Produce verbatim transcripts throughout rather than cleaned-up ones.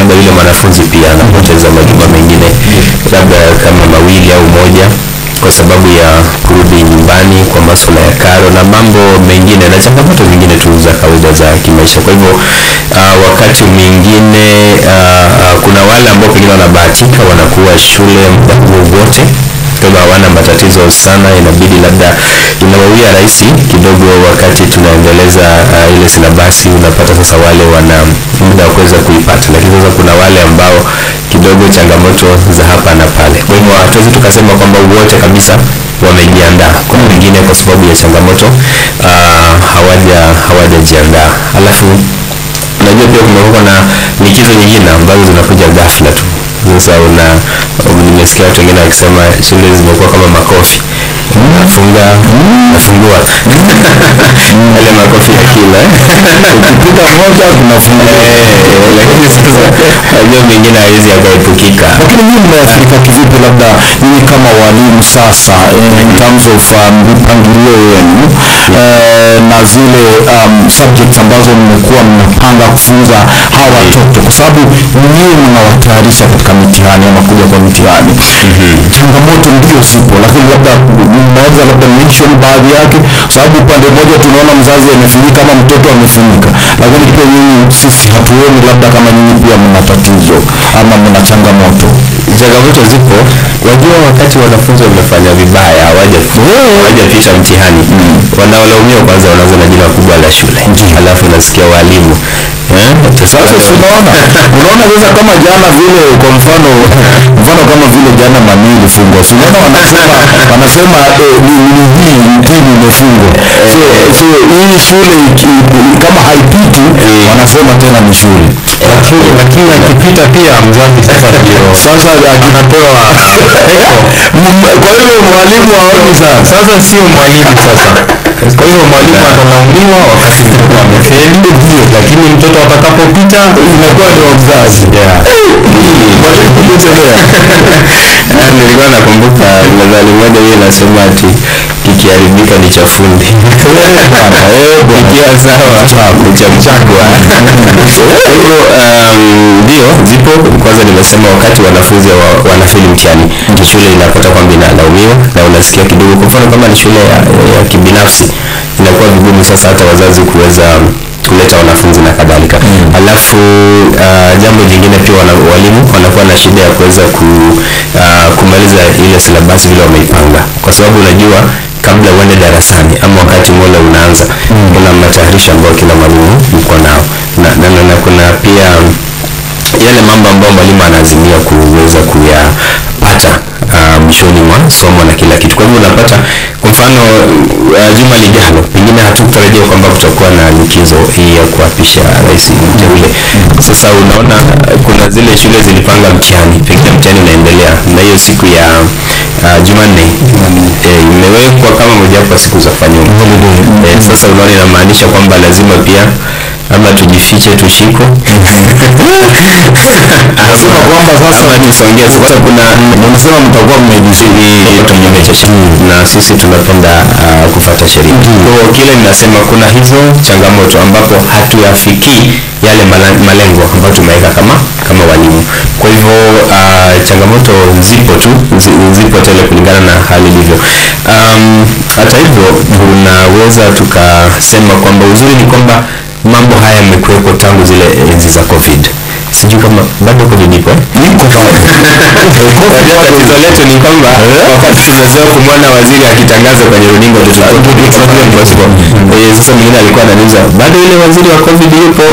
labda yule mwanafunzi pia anapoteza majuma mengine labda kama mawili au moja kwa sababu ya kurudi nyumbani kwa masuala ya karo na mambo mengine na changamoto zingine tu za kawaida za kimaisha. Kwa hivyo uh, wakati mwingine uh, uh, kuna wale ambao pengine wanabahatika wanakuwa shule muda wote kama hawana matatizo sana, inabidi labda inawawia rahisi kidogo wakati tunaendeleza uh, ile silabasi, unapata sasa wale wana muda wa kuweza kuipata, lakini sasa kuna wale ambao kidogo changamoto za hapa na pale. Kwa hivyo hatuwezi tukasema kwamba wote kabisa wamejiandaa, kwa wengine kwa sababu ya changamoto uh, hawaja hawajajiandaa. Alafu unajua pia kumekuwa na likizo nyingine ambazo zinakuja ghafla tu. Sasa una nimesikia watu wengine wakisema shule zimekuwa kama makofi, nafunga nafungua ile makofi ya kila ukipiga moja tunafungua, lakini sasa hiyo mengine haiwezi yakaepukika. Lakini nyinyi mmeathirika kivipi, labda nyinyi kama walimu sasa in terms of mpangilio wenu na zile um, subjects ambazo mmekuwa mnapanga kufunza hawa watoto, kwa sababu nyinyi mnawatayarisha katika mitihani ama kuja kwa mitihani. Changamoto ndio zipo, lakini labda mnaweza labda mention baadhi yake, sababu upande mmoja tunaona mzazi amefunika kama mtoto amefunika, lakini pia nyinyi sisi hatuoni labda kama nyinyi pia mna tatizo ama mna changamoto. Changamoto zipo. Wajua wakati wanafunzi wamefanya vibaya hawaja hawajapita mtihani, mm. wanaolaumiwa kwanza wanaanza na jina kubwa la shule, alafu nasikia walimu eh sasa unaona unaona sasa kama jana vile kwa mfano mfano kama vile jana manili fungo, unaona wanasema wanasema ni hii timu imefungwa, so so hii shule kama haipiti wanasema tena ni shule, lakini lakini akipita pia mzazi sasa ndio sasa anapewa kwa hiyo mwalimu haoni sasa sasa sio mwalimu sasa. Kwa hiyo mwalimu analaumiwa wakati mtoto amefeli, lakini mtoto atakapopita inakuwa ndio mzazi. Yeah. Nilikuwa nakumbuka nadhani moja yeye anasema ati kikiharibika ni cha fundi. Kikiwa sawa ni cha mchagwa. Hivyo ndio zipo. Kwanza nimesema wakati wanafunzi wanafeli mtihani shule inapata kwamba inalaumiwa na unasikia kidogo, kwa mfano kama ni shule ya, ya kibinafsi inakuwa vigumu sasa hata wazazi kuweza kuleta wanafunzi na kadhalika. Mm. Alafu uh, jambo jingine pia wana, walimu wanakuwa na shida ya kuweza ku, uh, kumaliza ile silabasi vile wameipanga, kwa sababu unajua kabla uende darasani ama wakati mola unaanza mm. kuna matayarisho ambayo kila mwalimu yuko nao na, na, na, na kuna pia yale mambo ambayo mwalimu anaazimia kuweza kuyapata mwishoni uh, mwa somo na kila kitu. Kwa hivyo unapata kwa mfano uh, juma lijalo pengine hatukutarajia kwamba kutakuwa na likizo hii ya kuapisha rais mteule. Sasa unaona kuna zile shule zilipanga mtihani, pengine mtihani unaendelea na hiyo siku ya uh, Jumanne eh, imewekwa kama moja kwa siku za kufanya holiday. Eh, sasa unaona inamaanisha kwamba lazima pia ama tujifiche tushiko anasema kwamba sasa tusongea. Sasa kuna mnasema mtakuwa mmejisini tumemecha na sisi tunapenda uh, kufuata sheria. Kwa kile ninasema kuna hizo changamoto ambapo hatuyafikii yale malengo ambayo tumeweka kama kama walimu. Kwa hivyo uh, changamoto zipo tu zipo tele kulingana na hali ilivyo. Um, hata hivyo tunaweza tukasema kwamba uzuri ni kwamba mambo haya yamekuwepo tangu zile enzi za COVID. Sijui kama bado COVID ipo. Niko sawa. Tatizo letu ni kwamba wakati tumezoea kumwona waziri akitangaza kwenye runinga tulikuwa impossible. Eh, sasa mwingine alikuwa ananiuliza bado ile waziri wa COVID yupo.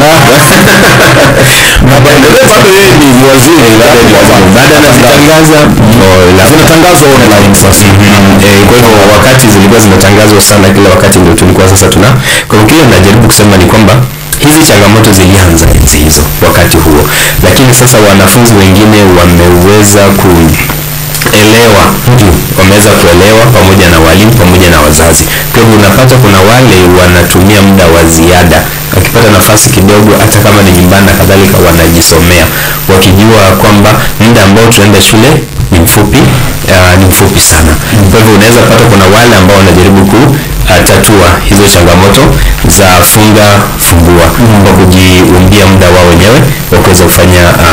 Na bado yeye ni waziri baada anatangaza zinatangazo online sasa. Eh, kwa hivyo wakati zilikuwa zinatangazwa sana kila wakati ndio tulikuwa sasa tuna. Kwa hiyo kile najaribu kusema ni kwamba hizi changamoto zilianza enzi hizo wakati huo, lakini sasa wanafunzi wengine wameweza kuelewa wameweza kuelewa pamoja na walimu pamoja na wazazi. Kwa hivyo unapata kuna wale wanatumia muda wa ziada, wakipata nafasi kidogo hata kama ni nyumbani na kadhalika wanajisomea, wakijua kwamba muda ambao tunaenda shule ni mfupi uh, ni mfupi sana. Kwa hivyo unaweza pata kuna wale ambao wanajaribu ku uh, tatua hizo changamoto za funga fungua mm. kwa kujiumbia muda wao wenyewe wa kuweza kufanya uh,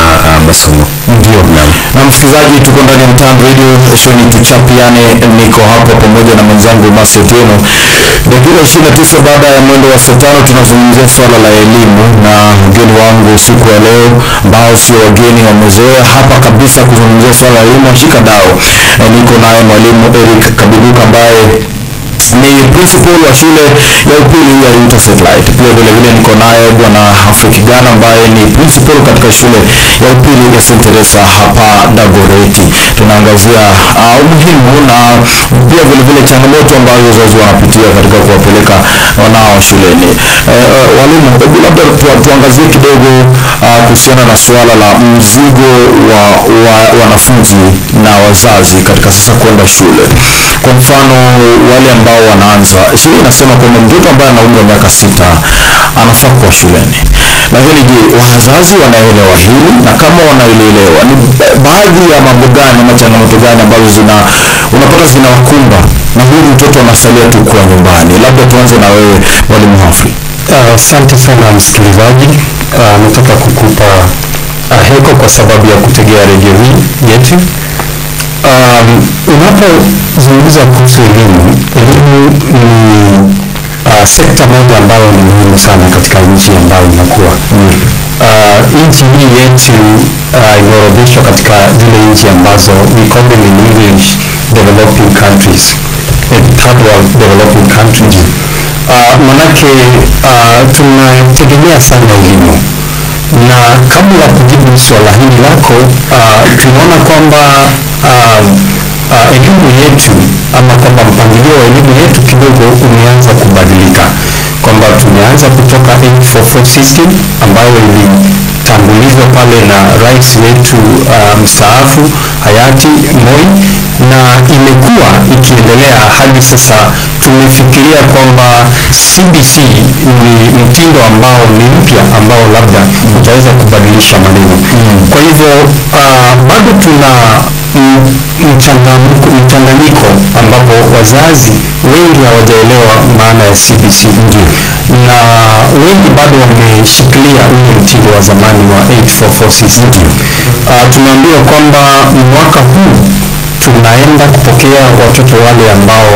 masomo. Ndio. Na msikilizaji, tuko ndani ya Mtaani Radio, show ni tuchapiane. Niko hapa pamoja na mwenzangu Masi Otieno. Dakika ishirini na tisa baada ya mwendo wa saa tano tunazungumzia swala la elimu, na mgeni wangu siku ya leo ambao sio wageni, wamezoea hapa kabisa kuzungumzia swala la elimu, shika dao. E, niko naye mwalimu Eric Kabiruka ambaye ni principal wa shule ya upili ya Intersatellite. Pia vile vile niko naye bwana Afrikigana ambaye ni principal katika shule ya upili ya Saint Teresa hapa Dagoretti. Tunaangazia uh, umuhimu na pia vile vile changamoto ambazo wazazi wanapitia katika kuwapeleka wanao shuleni. Uh, uh, walimu, labda tu, tuangazie kidogo uh, kuhusiana na suala la mzigo wa, wa wanafunzi na wazazi katika sasa kwenda shule. Kwa mfano wale ambao wanaanza, sheria inasema kwamba mtoto ambaye ana umri wa miaka sita anafaa kuwa shuleni. Lakini je, wazazi wanaelewa hili? Na kama wanaelewa, ni baadhi ya mambo gani ama changamoto gani ambazo zina unapata zinawakumba na huyu mtoto anasalia tu kwa nyumbani? Labda tuanze na wewe mwalimu Humphrey. Asante uh, sana msikilizaji. Uh, nataka kukupa uh, heko kwa sababu ya kutegea redio hii yetu. Um, unapozungumza kuhusu elimu, elimu ni uh, sekta moja ambayo ni muhimu sana katika nchi ambayo inakuwa. Uh, nchi hii yetu uh, imeorodheshwa katika zile nchi ambazo we call them in English developing countries, third world developing countries. Uh, manake uh, tunategemea sana elimu, na kabla ya kujibu swala hili lako, uh, tunaona kwamba uh, uh, elimu yetu ama kwamba mpangilio wa elimu yetu kidogo umeanza kubadilika, kwamba tumeanza kutoka eight four four system ambayo ilitangulizwa pale na rais wetu uh, mstaafu hayati Moi, na imekuwa ikiendelea hadi sasa. Tumefikiria kwamba C B C ni mtindo ambao ni mpya ambao labda utaweza kubadilisha maneno. Mm. Kwa hivyo uh, bado tuna mchanganyiko ambapo wazazi wengi hawajaelewa maana ya C B C. Ndiyo. Na wengi bado wameshikilia ule mtindo wa zamani wa eight four four system. Uh, tunaambiwa kwamba mwaka huu tunaenda kupokea watoto wale ambao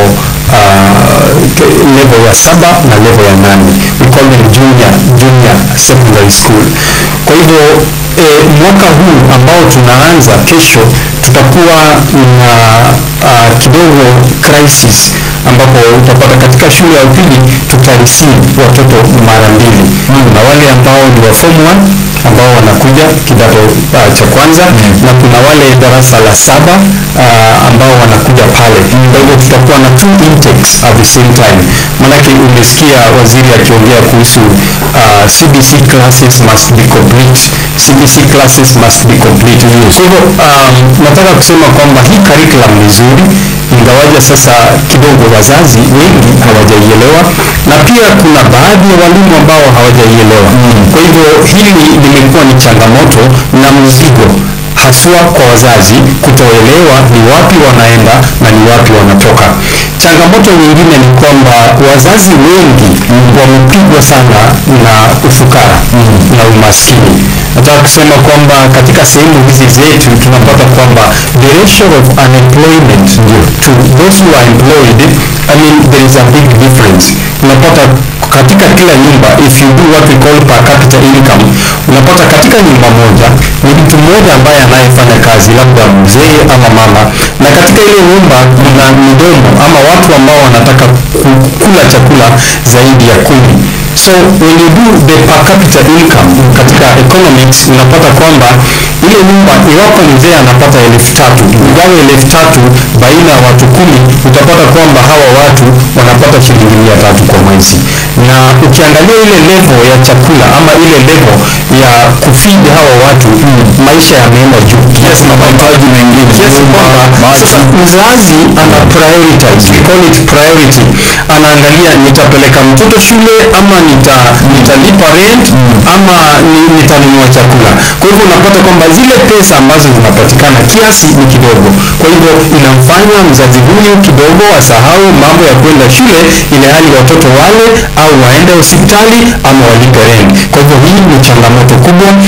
uh, level ya saba na level ya nane. We call them junior, junior secondary school. Kwa hivyo eh, mwaka huu ambao tunaanza kesho tutakuwa na uh, kidogo crisis, ambapo utapata katika shule ya upili tutareceive watoto mara mbili. Mm. Na wale ambao ni wa form one ambao wanakuja kidato uh, cha kwanza. Mm. Na kuna wale darasa la saba uh, ambao wanakuja pale. Mm. Kwa hivyo tutakuwa na two intakes at the same time. Manake umesikia waziri akiongea kuhusu uh, C B C classes must be complete. C B C classes must be complete. Yes. So um, nataka kusema kwamba hii curriculum ni nzuri, ingawaja sasa kidogo wazazi wengi hawajaielewa, na pia kuna baadhi ya walimu ambao hawajaielewa. Mm. Kwa hivyo hili limekuwa ni changamoto na mzigo haswa kwa wazazi kutoelewa ni wapi wanaenda na ni wapi wanatoka. Changamoto nyingine ni kwamba wazazi wengi wamepigwa sana na ufukara. Mm. na umaskini. Nataka kusema kwamba katika sehemu hizi zetu tunapata kwamba the ratio of unemployment to those who are employed, I mean there is a big difference. Unapata katika kila nyumba, if you do what we call per capita income, unapata katika nyumba moja ni mtu mmoja ambaye anayefanya kazi, labda mzee ama mama, na katika ile nyumba kuna midomo ama watu ambao wanataka kula chakula zaidi ya kumi. So when you do the per capita income katika economics, unapata kwamba ile nyumba, iwapo mzee anapata elfu tatu, ingawa elfu tatu baina ya watu kumi, utapata kwamba hawa watu wanapata shilingi mia tatu kwa mwezi. Na ukiangalia ile level ya chakula ama ile level ya kufeed hawa watu, hmm, maisha yameenda juu kiasi na mahitaji mengine, kiasi kwamba sasa mzazi ana prioritize, we call it priority. Anaangalia nitapeleka mtoto shule ama nita nitalipa rent, hmm, ama nitanunua chakula. Kwa hivyo unapata kwamba zile pesa ambazo zinapatikana kiasi ni kidogo. Kwa hivyo inamfanya mzazi huyu kidogo asahau mambo ya kwenda shule, ile hali watoto wale au waende hospitali ama walipe rent. Kwa hivyo hii ni changamoto kubwa katika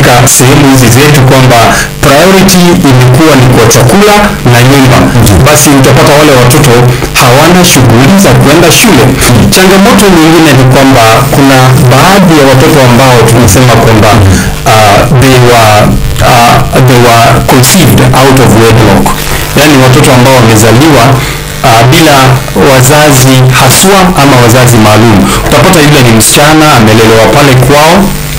katika sehemu hizi zetu kwamba priority ilikuwa ni kwa chakula na nyumba, basi utapata wale watoto hawana shughuli za kwenda shule. Changamoto nyingine ni kwamba kuna baadhi ya watoto ambao tunasema kwamba uh, they were uh, they were conceived out of wedlock, yani watoto ambao wamezaliwa uh, bila wazazi haswa ama wazazi maalum. Utapata yule ni msichana amelelewa pale kwao.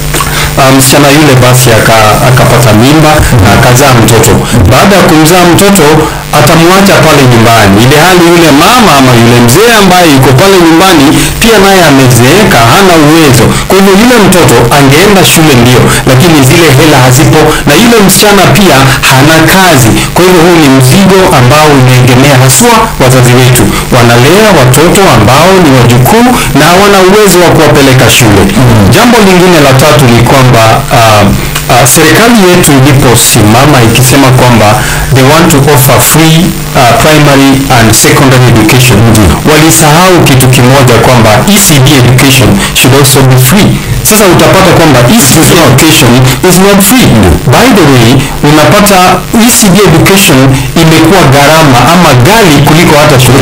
Uh, msichana yule basi akapata mimba na akazaa mtoto. Baada ya kumzaa mtoto atamwacha pale nyumbani, ile hali yule mama ama yule mzee ambaye yuko pale nyumbani pia naye amezeeka, hana uwezo. Kwa hivyo yule mtoto angeenda shule ndio, lakini zile hela hazipo, na yule msichana pia hana kazi. Kwa hivyo huu ni mzigo ambao unaegemea haswa wazazi wetu, wanalea watoto ambao ni wajukuu na hawana uwezo wa kuwapeleka shule. Jambo lingine la tatu ni kwamba uh, uh, serikali yetu iliposimama ikisema kwamba they want to offer free uh, primary and secondary education, walisahau kitu kimoja kwamba E C D education should also be free. Sasa utapata kwamba E C D education is not free. By the way, unapata E C D education imekuwa gharama ama ghali kuliko hata shule.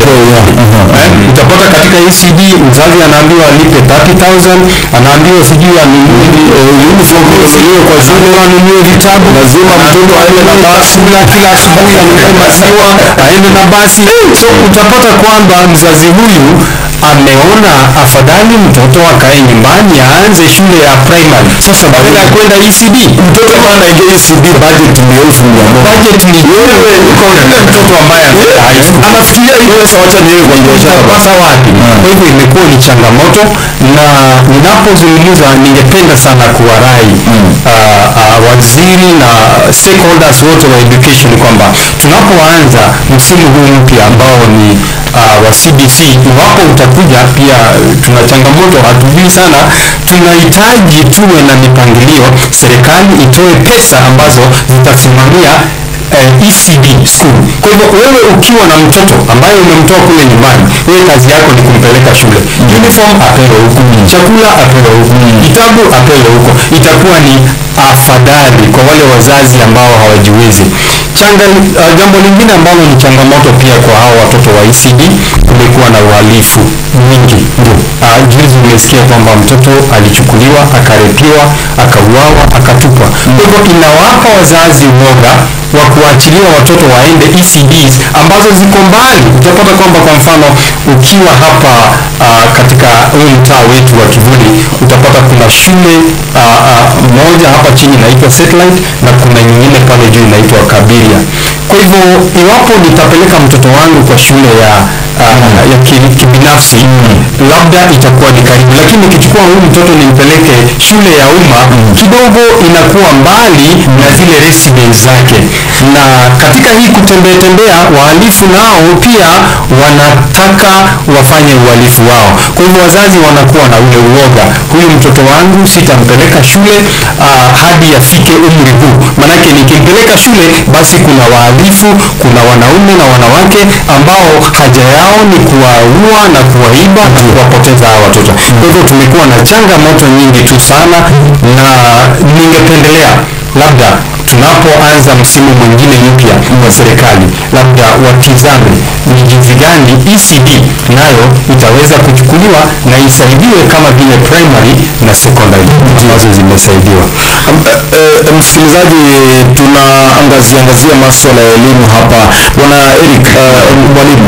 Eh, utapata katika E C D mzazi anaambiwa alipe thirty thousand, anaambiwa sijui anunue uniform kwa shule, anunue vitabu, lazima mtoto aende na basi kila asubuhi, anunue maziwa, aende na basi. So utapata kwamba mzazi huyu ameona afadhali mtoto akae nyumbani aanze shule ya primary. Sasa badala ya kwenda E C D, mtoto anaingia E C D, budget ni elfu mia moja. Budget ni wewe uko na mtoto ambaye anafikiria hiyo pesa, wacha niwe kwa biashara pasa wapi? Kwa hivyo imekuwa ni changamoto, na ninapozungumza ningependa sana kuwarai uh, uh, waziri na stakeholders wote wa education kwamba tunapoanza msimu huu mpya ambao ni uh, wa C B C, iwapo utakuja pia tuna changamoto, hatujui sana, tunahitaji tuwe na mipangilio, serikali itoe pesa ambazo zitasimamia uh, E C D school. Kwa hivyo wewe ukiwa na mtoto ambaye umemtoa kule nyumbani, wewe kazi yako ni kumpeleka shule, uniform apewe huko, chakula apewe huko, kitabu apewe huko. Itakuwa ni afadhali kwa wale wazazi ambao hawajiwezi. Changa, uh, jambo lingine ambalo ni changamoto pia kwa hao watoto wa E C D, kumekuwa na uhalifu mwingi. Uh, juzi umesikia kwamba mtoto alichukuliwa, akarepiwa, akauawa, akatupwa. Kwa hivyo inawapa wazazi uoga wa kuachilia watoto waende E C Ds ambazo ziko mbali. Utapata kwamba kwa mfano ukiwa hapa uh, katika huu mtaa wetu wa Kivuli, utapata kuna shule uh, uh, moja hapa chini inaitwa Satellite na kuna nyingine pale juu inaitwa Kabiria. Kwa hivyo iwapo nitapeleka mtoto wangu kwa shule ya uh, ya kibinafsi, labda itakuwa ni karibu, lakini nikichukua huyu mtoto nimpeleke shule ya umma, kidogo inakuwa mbali na zile residence zake. Na katika hii kutembea tembea, wahalifu nao pia wanataka wafanye uhalifu wao. Kwa hivyo wazazi wanakuwa na ule uoga, huyu mtoto wangu sitampeleka shule uh, hadi afike umri huu, manake nikimpeleka shule basi kuna wahalifu, kuna wanaume na wanawake ambao haja yao ni kuwaua na kuwaiba na kuwapoteza hawa watoto. Kwa hivyo tumekuwa na changamoto nyingi tu sana, na ningependelea labda tunapoanza msimu mwingine mpya wa serikali, labda watizame ni jinsi gani E C D nayo itaweza kuchukuliwa na isaidiwe kama vile primary na secondary ambazo zimesaidiwa. Um, uh, uh, msikilizaji, tunaangazia angazia masuala ya elimu hapa. Bwana Eric, uh, mwalimu,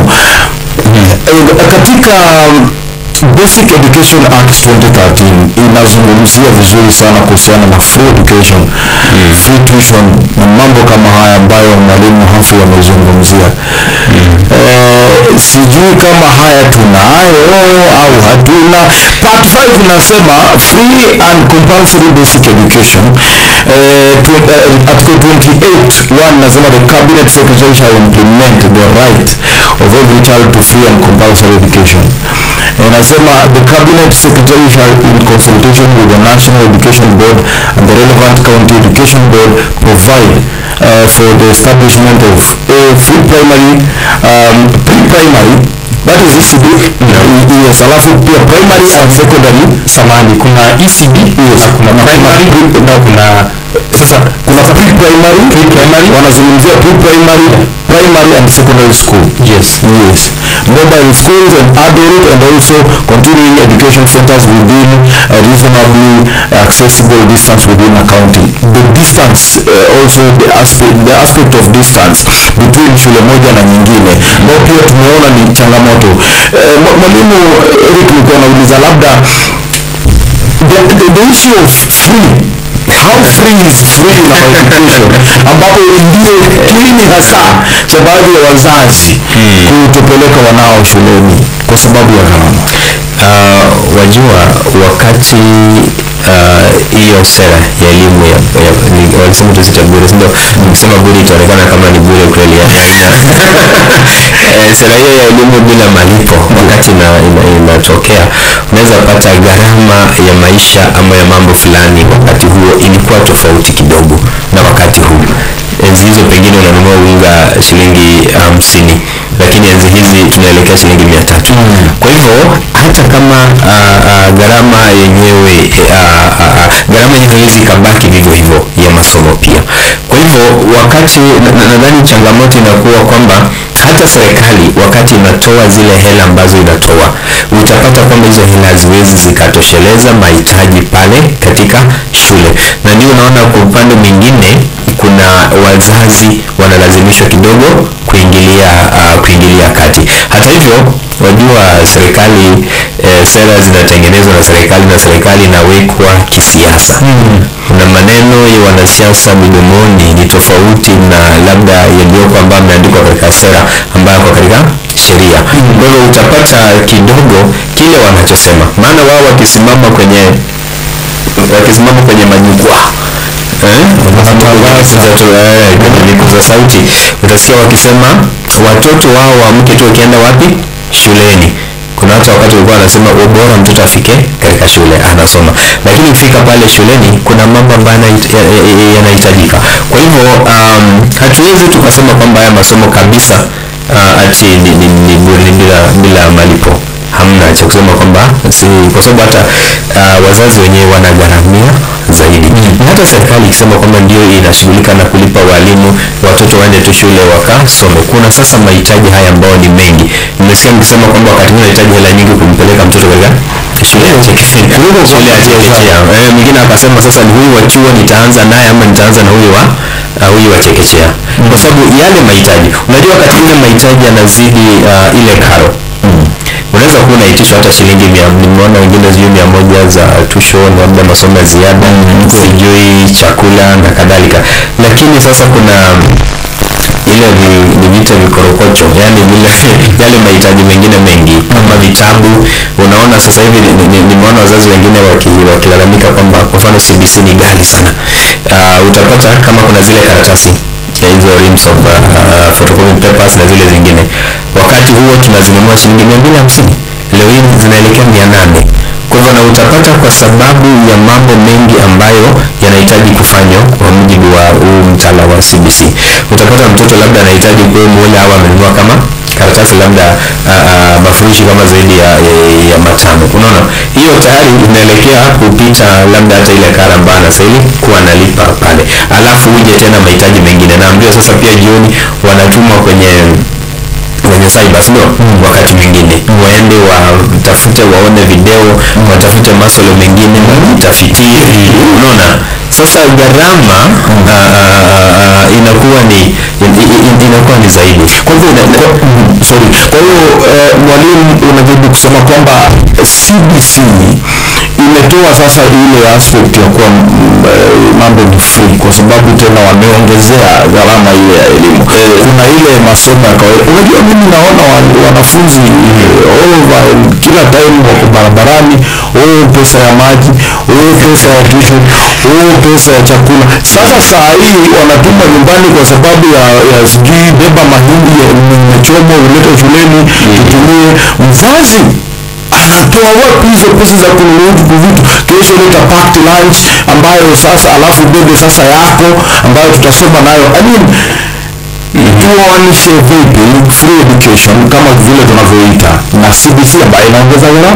uh, katika Basic Education Act twenty thirteen inazungumzia vizuri sana kuhusiana na free education, mm. free tuition na mambo kama haya ambayo mwalimu Hafu amezungumzia. Mm. Eh, sijui kama haya tunayo au hatuna. Part five inasema free and compulsory basic education. Eh, to, uh, Article twenty-eight one nasema the cabinet secretary shall implement the right of every child to free and compulsory education. Inasema the cabinet secretary shall, in consultation with the National Education Board and the relevant county education board, provide uh, for the establishment of a free primary, um, pre-primary, that is E C D, yes, alafu pia primary and secondary. Samani, kuna E C D, yes, kuna primary na kuna Sasa kuna pre-primary, pre-primary wanazungumzia pre-primary, primary and secondary school. Yes. Yes. Mobile schools and adult and also continuing education centers within a reasonably accessible distance within a county. The distance uh, also the aspect, the aspect of distance between shule moja na nyingine ndio pia tumeona ni changamoto. Uh, Mwalimu Eric alikuwa anauliza labda the, the, the issue of free, how free is free in our education, ambapo ndio kiini hasa cha baadhi ya wazazi hmm. kutopeleka wanao shuleni kwa sababu ya gharama. Uh, wajua wakati hiyo uh, sera ya elimu ya, ya walisema tusita bure, ndio nikisema bure itaonekana kama ni bure kweli ya eh, sera hiyo ya elimu bila malipo wakati na inatokea ina, unaweza pata gharama ya maisha ama ya mambo fulani wakati huo ilikuwa tofauti kidogo na wakati huu. Enzi hizo pengine unanunua unga shilingi hamsini um, lakini enzi hizi tunaelekea shilingi mia tatu. Mm. Kwa hivyo hata kama uh, uh, gharama yenyewe uh, uh, gharama yenyewe hizi kabaki vivyo hivyo ya masomo pia. Kwa hivyo wakati nadhani na changamoto inakuwa kwamba hata serikali wakati inatoa zile hela ambazo inatoa utapata kwamba hizo hela haziwezi zikatosheleza mahitaji pale katika shule, na ndio unaona kwa upande mwingine kuna wazazi wanalazimishwa kidogo kuingilia uh, kuingilia kati. Hata hivyo wajua serikali eh, sera zinatengenezwa na serikali na serikali inawekwa kisiasa. Mm. Na maneno ya wanasiasa midomoni ni tofauti na labda yaliyoko ambayo yameandikwa katika sera ambayo kwa katika sheria. Mm. Kwa hiyo utapata kidogo kile wanachosema, maana wao wakisimama kwenye wakisimama kwenye majukwaa kwenye vikuza sauti utasikia wakisema watoto wao waamke tu wakienda wapi? Shuleni. Kuna watu wakati walikuwa wanasema bora mtoto afike katika shule anasoma, lakini ukifika pale shuleni kuna mambo ambayo yanahitajika. Kwa hivyo um, hatuwezi tukasema kwamba haya masomo kabisa uh, ati ni, ni, ni bure bila, bila malipo. Hamna cha kusema kwamba si, kwa sababu hata uh, wazazi wenyewe wanagharamia zaidi. Mm. Hata serikali ikisema kwamba ndio inashughulika na kulipa walimu watoto waende tu shule wakasome, kuna sasa mahitaji haya ambayo ni mengi. Nimesikia mkisema kwamba wakati unahitaji hela nyingi kumpeleka mtoto katika shule ya chekechea. Shule ya chekechea. Eh, mwingine akasema sasa ni huyu wa chuo nitaanza naye ama nitaanza na huyu wa uh, huyu wa chekechea. Mm. Kwa sababu yale mahitaji, unajua wakati ile mahitaji yanazidi uh, ile karo. Mm. Unaweza kuwa unaitishwa hata shilingi mia, nimeona wengine sijui mia moja za tuition, labda masomo ya ziada, mm, sijui chakula na kadhalika. Lakini sasa kuna ile ni vita vikorokocho, yani vile yale mahitaji mengine mengi kama vitabu. Unaona sasa hivi nimeona wazazi wengine wakilalamika kwamba kwa mfano C B C ni ghali sana. Uh, utapata kama kuna zile karatasi ya hizo reams of uh, uh, photocopy papers na zile zingine, wakati huo tunazinunua shilingi mia mbili hamsini, leo hii zinaelekea mia nane. Kwa hivyo na utapata kwa sababu ya mambo mengi ambayo yanahitaji kufanywa kwa mujibu wa huu mtaala wa C B C, utapata mtoto labda anahitaji kwa mwele au amenunua kama karatasi labda uh, uh, mafurushi kama zaidi ya, ya, ya matano. Unaona hiyo tayari inaelekea kupita labda hata ile kara ambayo anastahili kuwa analipa pale, alafu uje tena mahitaji mengine. Naambiwa sasa pia jioni wanatumwa kwenye kwenye cyber, ndio mm. wakati mwingine mm. waende watafute waone video mm. watafute masuala mengine watafitiri. Unaona sasa gharama mm. uh, uh, inakuwa ni in, in, inakuwa ni zaidi. Kwa hivyo mm. sorry, kwa hiyo uh, mwalimu unajaribu kusema kwamba C B C imetoa sasa ile aspect ya kuwa mambo ni free kwa sababu tena wameongezea gharama ile ya elimu. Eh, kuna ile masomo ya kawaida. Unajua mimi naona wanafunzi all over kila time wako barabarani, oh pesa ya maji, oh pesa ya tuition, oh pesa ya chakula. Sasa saa hii wanatuma nyumbani kwa sababu ya, ya sijui beba mahindi ya mchomo ulete shuleni tutumie. Mzazi anatoa wapi hizo pesa za kununua vitu? Kesho leta packed lunch ambayo sasa alafu bebe sasa yako ambayo tutasoma nayo. I mean tuoanishe vipi free education kama vile tunavyoita na C B C ambayo inaongeza gharama?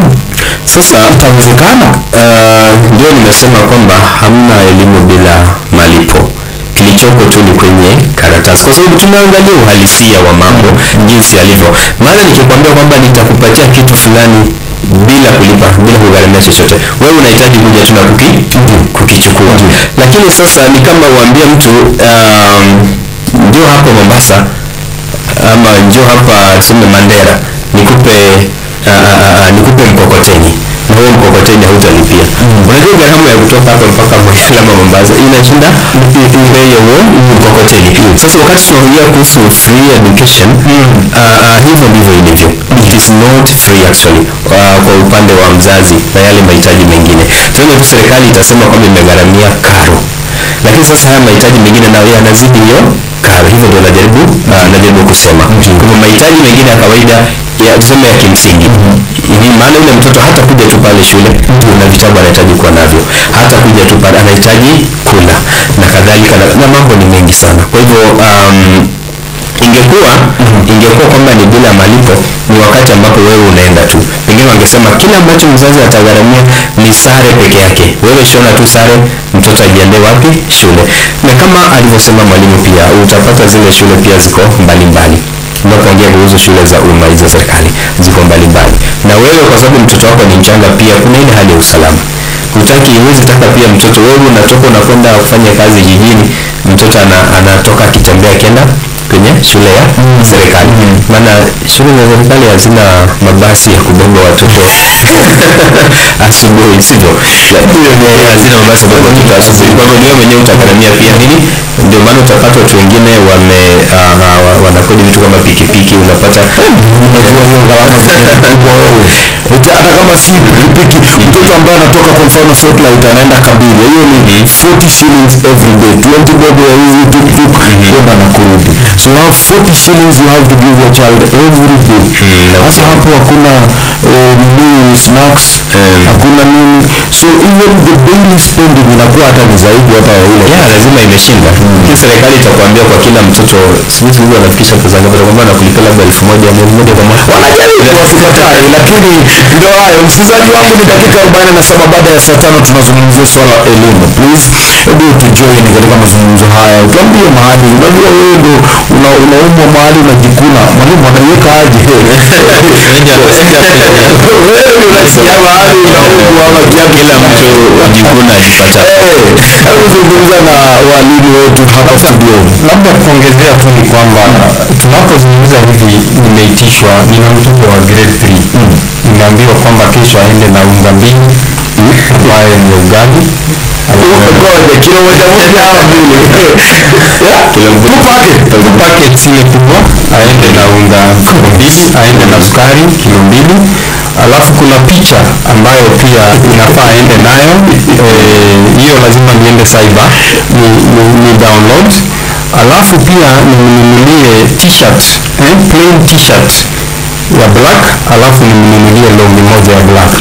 Sasa itawezekana. uh, ndio nimesema kwamba hamna elimu bila malipo, kilichoko tu ni kwenye karatasi, kwa sababu tunaangalia uhalisia wa mambo jinsi yalivyo. Maana nikikwambia kwamba nitakupatia kitu fulani bila kulipa, bila kugharamia chochote, wewe unahitaji kuja tu na kuki, kukichukua. Lakini sasa ni kama uambie mtu um, njoo hapo Mombasa ama njoo hapa tuseme Mandera nikupe uh, uh, nikupe mkokoteni, na huo mkokoteni hautalipia. Unajua gharama ya kutoka hapa mpaka Mombasa ama Mombasa inashinda bei ya huo mkokoteni. Sasa wakati tunaongea kuhusu free education, uh, uh, hivyo ndivyo ilivyo. It is not free actually, uh, kwa upande wa mzazi na yale mahitaji mengine. Tuone tu serikali itasema kwamba imegharamia karo, lakini sasa haya mahitaji mengine nayo yanazidi hiyo karo. Hivyo ndio najaribu uh, najaribu kusema kwa mahitaji mengine ya kawaida ya tuseme ya kimsingi. Mm-hmm. Maana yule mtoto hata kuja tu pale shule na vitabu anahitaji kuwa navyo, hata kuja tu pale anahitaji kula na kadhalika, na mambo ni mengi sana. Kwa hivyo um, ingekuwa ingekuwa kwamba ni bila malipo, ni wakati ambapo wewe unaenda tu, pengine wangesema kila ambacho mzazi atagharamia ni sare peke yake. Wewe shona tu sare, mtoto ajiandae wapi? Shule. Na kama alivyosema mwalimu, pia utapata zile shule pia ziko mbali mbali. Unapoongea kuhusu shule za umma hizo serikali ziko mbali mbali, na wewe kwa sababu mtoto wako ni mchanga, pia kuna ile hali ya usalama. Hutaki, huwezi taka pia mtoto wewe unatoka unakwenda kufanya kazi jijini, mtoto ana, anatoka akitembea akienda kwenye shule ya serikali. Maana shule za serikali hazina mabasi ya kubeba watoto asubuhi, sivyo? Hazina mabasi ya kubeba watoto asubuhi. Kwa hivyo wewe mwenyewe utagharamia pia nini. Ndio maana utapata watu wengine wame uh, wanakodi vitu kama pikipiki, unapata hata kama si pikipiki, mtoto ambaye anatoka kwa mfano Satellite anaenda Kabiria, hiyo ni forty shillings every day, twenty bob ya hizi tuk-tuk kwenda na kurudi. So you have forty shillings you have to give your child every day. Sasa hapo hakuna nini snacks, hakuna nini, so even the daily spending inakuwa hata ni zaidi hata ya ile. Yeah, lazima imeshinda. Hii serikali itakwambia kwa kila mtoto sisi hizo wanafikisha pesa ngapi, kwa maana kulipia labda elfu moja moja kwa mwaka. Wanajaribu wasikatai, lakini ndio hayo. Msikilizaji wangu, ni dakika arobaini na saba baada ya saa tano tunazungumzia swala elimu. Please hebu tujoin katika mazungumzo haya, tuambie mahali unajua wewe ndio unaumwa mahali unajikuna, mwalimu anaiweka aje? Wewe unasikia mahali unaumwa ama kiasi kila mtu ajikuna ajipata. Hebu zungumza na walimu wetu hapa studio. Labda kuongezea tu ni kwamba tunapozungumza hivi, nimeitishwa, nina mtoto wa grade three. Nimeambiwa kwamba kesho aende na unga mbili ambayo ni ugali ngoja kilo moja moja au mbili two packet two packet ile kubwa, aende na unga kilo mbili, aende na sukari kilo mbili, alafu kuna picha ambayo pia inafaa aende nayo hiyo, e, lazima niende cyber ni, ni, ni download, alafu pia nimnunulie t-shirt, eh, plain t-shirt ya black, alafu nimnunulie longi moja ya black.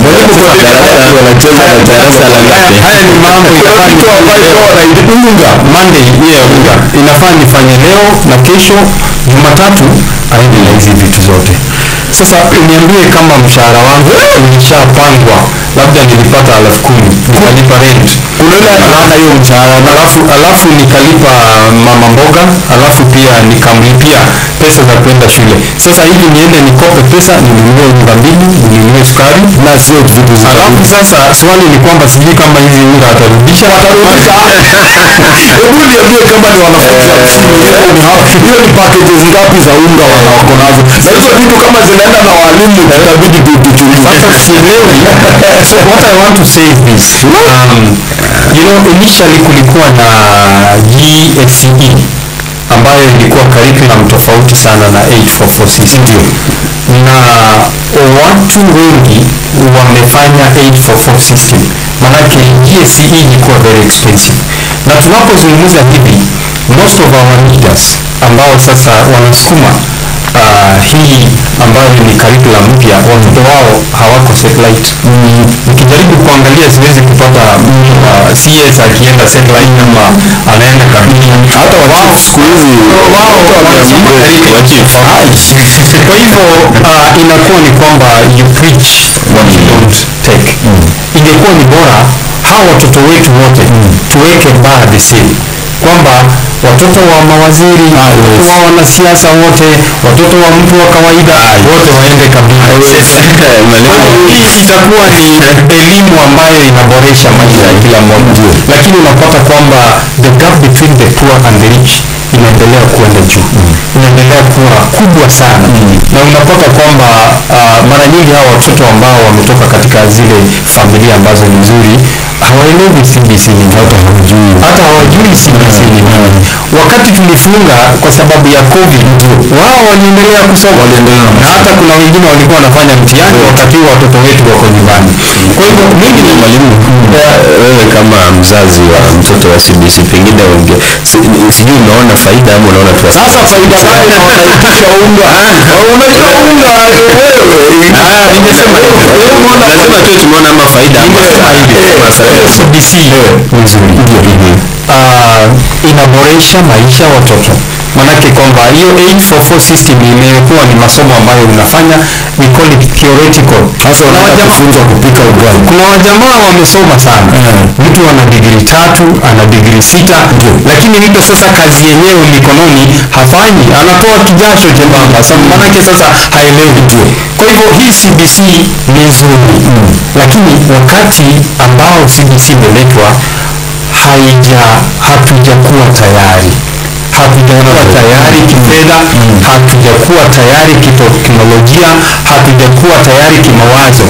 Haya ni mambo unga Monday, yeah, unga inafaa nifanye leo na kesho Jumatatu aende na hizi vitu zote. Sasa niambie kama mshahara wangu ulishapangwa, labda nilipata elfu kumi nikalipa rent, kuna ile maana hiyo mshahara, alafu alafu nikalipa mama mboga, alafu pia nikamlipia pesa za kwenda shule. Sasa hivi niende nikope pesa ninunue unga mbili, ninunue sukari na sio vitu zingine. Alafu sasa swali ni kwamba sijui kama hizi unga atarudisha atarudisha hebu niambie kama ni wanafunzi hiyo ni packages ngapi za unga wako nazo, na hizo vitu kama zinaenda na walimu itabidi tuchunguze. Sasa sielewi. So what I want to say is this, um, you know, initially kulikuwa na G S C E ambayo ilikuwa curriculum tofauti sana na eight four four system, na watu wengi wamefanya eight four four system, manake G S C E ilikuwa very expensive. Na tunapozungumza hivi, most of our leaders ambao sasa wanasukuma uh, hii ambayo ni curriculum mpya, watoto wao hawako satellite. Nikijaribu kuangalia siwezi kupata uh, C S akienda satellite ama anaenda Kabiria, hata wao siku hizi wao kwa hivyo uh, inakuwa ni kwamba you preach what you don't take. Ingekuwa ni bora hawa watoto wetu wote tuweke bar the same, kwamba watoto wa mawaziri, watoto wa wanasiasa wote, watoto wa mtu wa kawaida wote waende kabisa. Hii itakuwa ni elimu ambayo inaboresha maisha ya kila mmoja, lakini unapata kwamba the gap between the poor and the rich inaendelea kuenda juu, inaendelea kuwa kubwa sana, na unapata kwamba uh, mara nyingi hawa watoto ambao wametoka katika zile familia ambazo ni nzuri hawaelewi C B C ni hata hawajui hata hawajui C B C ni nini. Wakati tulifunga kwa sababu ya COVID, wao waliendelea kusoma, na hata kuna wengine walikuwa wanafanya mtihani wakati watoto wetu wako nyumbani. Kwa hivyo mimi ni mwalimu, wewe kama mzazi wa mtoto wa C B C, pengine unge sijui unaona faida ama unaona tu sasa faida gani na wanaitisha unga? Unajua unga wewe, ah, ningesema lazima tu tumeona ama faida ama C B C nzuri uh, inaboresha maisha ya watoto, manake kwamba hiyo eight four four system imekuwa ni masomo ambayo unafanya, we call it theoretical. Sasa wanafunza kupika ugali. Kuna wajamaa wamesoma sana, mtu ana degree tatu, ana degree sita, lakini mtu sasa kazi yenyewe mikononi hafanyi, anatoa kijasho jembamba, manake sasa haelewi tu. Kwa hivyo hii C B C ni nzuri, lakini wakati ambao C B C imeletwa haija hatujakuwa tayari hatujakuwa tayari kifedha, hatujakuwa tayari kiteknolojia, hatujakuwa tayari kimawazo.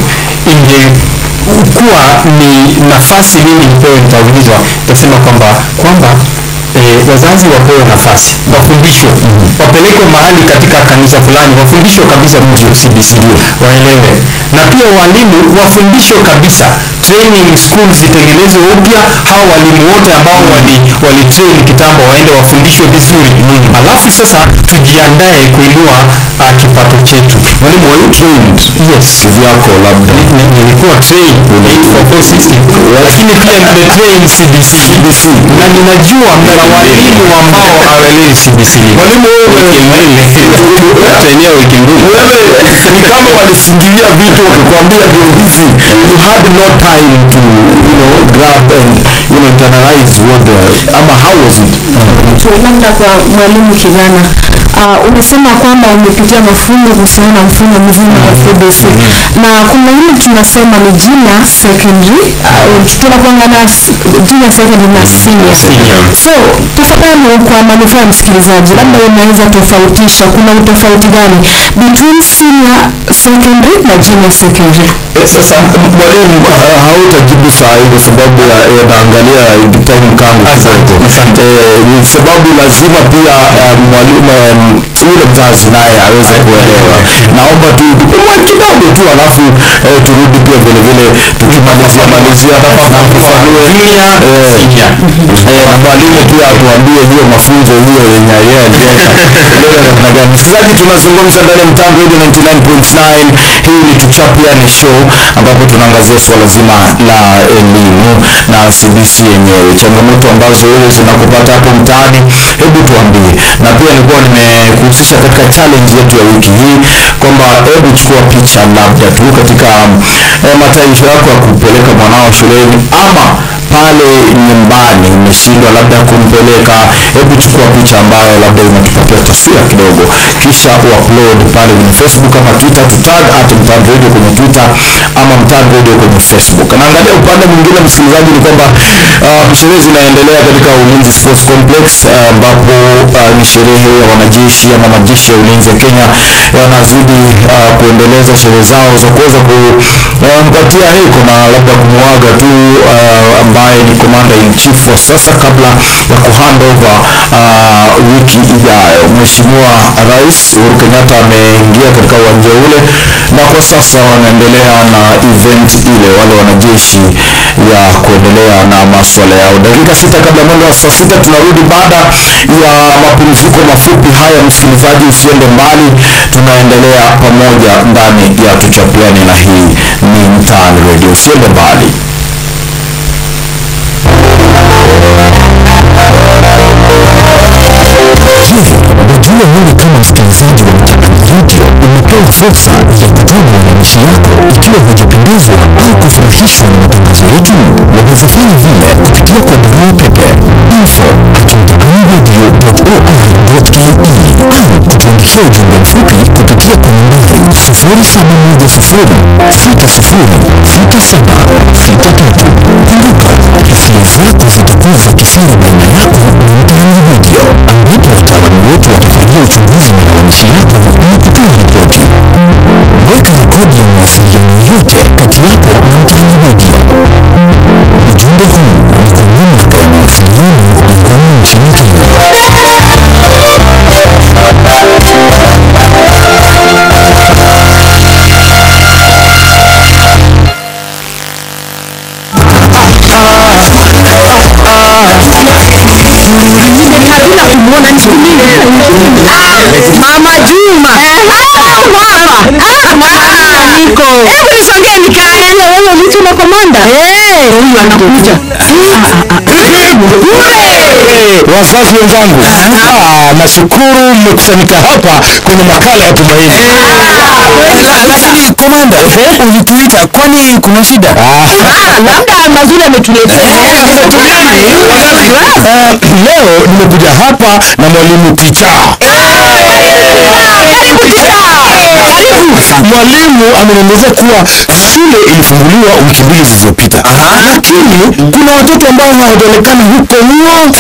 Ingekuwa ni nafasi mimi nipewe, nitaulizwa, nitasema kwamba kwamba E, wazazi wapewe nafasi, wafundishwe, wapelekwe mahali katika kanisa fulani, wafundishwe kabisa kuhusu C B C, waelewe. Na pia walimu wafundishwe kabisa, training schools zitengenezwe upya, hao walimu wote ambao wali wali train kitambo waende wafundishwe vizuri. Alafu sasa tujiandae kuinua uh, kipato chetu. Mwalimu, were you trained? Yes, vyako labda. Nilikuwa trained eight four four system, lakini pia nimetrain C B C, na ninajua mna walimu ambao hawaelewi C B C. Mwalimu, wewe trainia wiki mbili, wewe ni kama walifungilia vitu wakikwambia ndio hivi, you had no time to you know grab and you know internalize what the ama how was it? Labda kwa mwalimu kijana, uh, umesema kwamba umepitia mafunzo kuhusiana na mfumo mzima wa C B C, na kuna hili tunasema ni junior secondary, uh, tunakuangana junior secondary na senior. So tafadhali kwa manufaa ya msikilizaji, labda unaweza tofautisha, kuna utofauti gani between senior secondary na junior secondary? Sasa mwalimu, hautajibu saa hii kwa sababu ya naangalia time kangu kidogo. Asante. Ni sababu lazima pia mwalimu yule mzazi naye aweze kuelewa. Naomba tu kwa kidogo tu, alafu turudi pia vile vile tukimalizia malizia hapa na kufanua na mwalimu pia atuambie hiyo mafunzo hiyo yenye yeye aliweka na msikilizaji. Tunazungumza ndani ya mtambo Radio ninety nine point nine. Hii ni Tuchapiane Show ambapo tunaangazia swala zima la elimu na C B C yenyewe, changamoto ambazo wewe zinakupata hapo mtaani, hebu tuambie. Na pia nilikuwa nimekuhusisha katika challenge yetu ya wiki hii kwamba hebu chukua picha labda tu katika eh, matayarisho yako ya kupeleka mwanao shuleni ama pale nyumbani umeshindwa labda kumpeleka, hebu chukua picha ambayo labda inatupatia taswira kidogo, kisha uupload pale kwenye Facebook ama Twitter, tutag at Mtaani Radio kwenye Twitter ama Mtaani Radio kwenye Facebook. Naangalia upande mwingine msikilizaji, ni kwamba uh, sherehe zinaendelea katika Ulinzi Sports Complex ambapo uh, uh, ni sherehe ya wanajeshi ama majeshi ya ulinzi ya Kenya wanazidi uh, kuendeleza sherehe zao za kuweza kumpatia uh, heko na labda kumuaga tu uh, ambaye ni commander in chief wa sasa kabla ya kuhand over uh, wiki ijayo. Mheshimiwa Rais Uhuru Kenyatta ameingia katika uwanja ule na kwa sasa wanaendelea na event ile, wale wanajeshi ya kuendelea na masuala yao. Dakika sita kabla mwendo wa saa sita tunarudi baada ya mapumziko mafupi haya. Msikilizaji, usiende mbali, tunaendelea pamoja ndani ya Tuchapiane na hii ni Mtaani Radio. Usiende mbali. Unajua wewe kama msikilizaji wa Mtaani Radio umepewa fursa ya kutoa malalamishi yako ikiwa hujapendezwa au kufurahishwa na matangazo yetu. Waweza fanya vile kupitia kwa barua pepe info at mtaaniradio dot or dot ke au kutuandikia ujumbe mfupi kupitia kwa nambari sifuri saba moja sifuri sita sifuri sita saba sita tatu. Kumbuka, hisia zako zitakuwa za kisiri baina yako na Mtaani Radio, ambapo wataalamu wetu watafanyia uchunguzi malalamishi yako na kutoa ripoti. Weka rekodi ya mawasiliano yote kati yako na Mtaani Radio. Ujumbe huu ni kwa mamlaka ya mawasiliano na umma nchini Kenya. Mama Juma. Niko. Hebu nisongee nikaende wewe mtu na komanda. Eh, huyu anakuja. Wazazi wenzangu, ah, nashukuru mmekusanyika hapa kwenye makala ya Tumaini. Lakini komanda, ulituita kwani kuna shida? Labda mazuri ametuletea. Leo nimekuja hapa na mwalimu Ticha. Mwalimu amenieleza kuwa shule ilifunguliwa wiki mbili zilizopita, lakini kuna watoto ambao hawajaonekana huko mwa.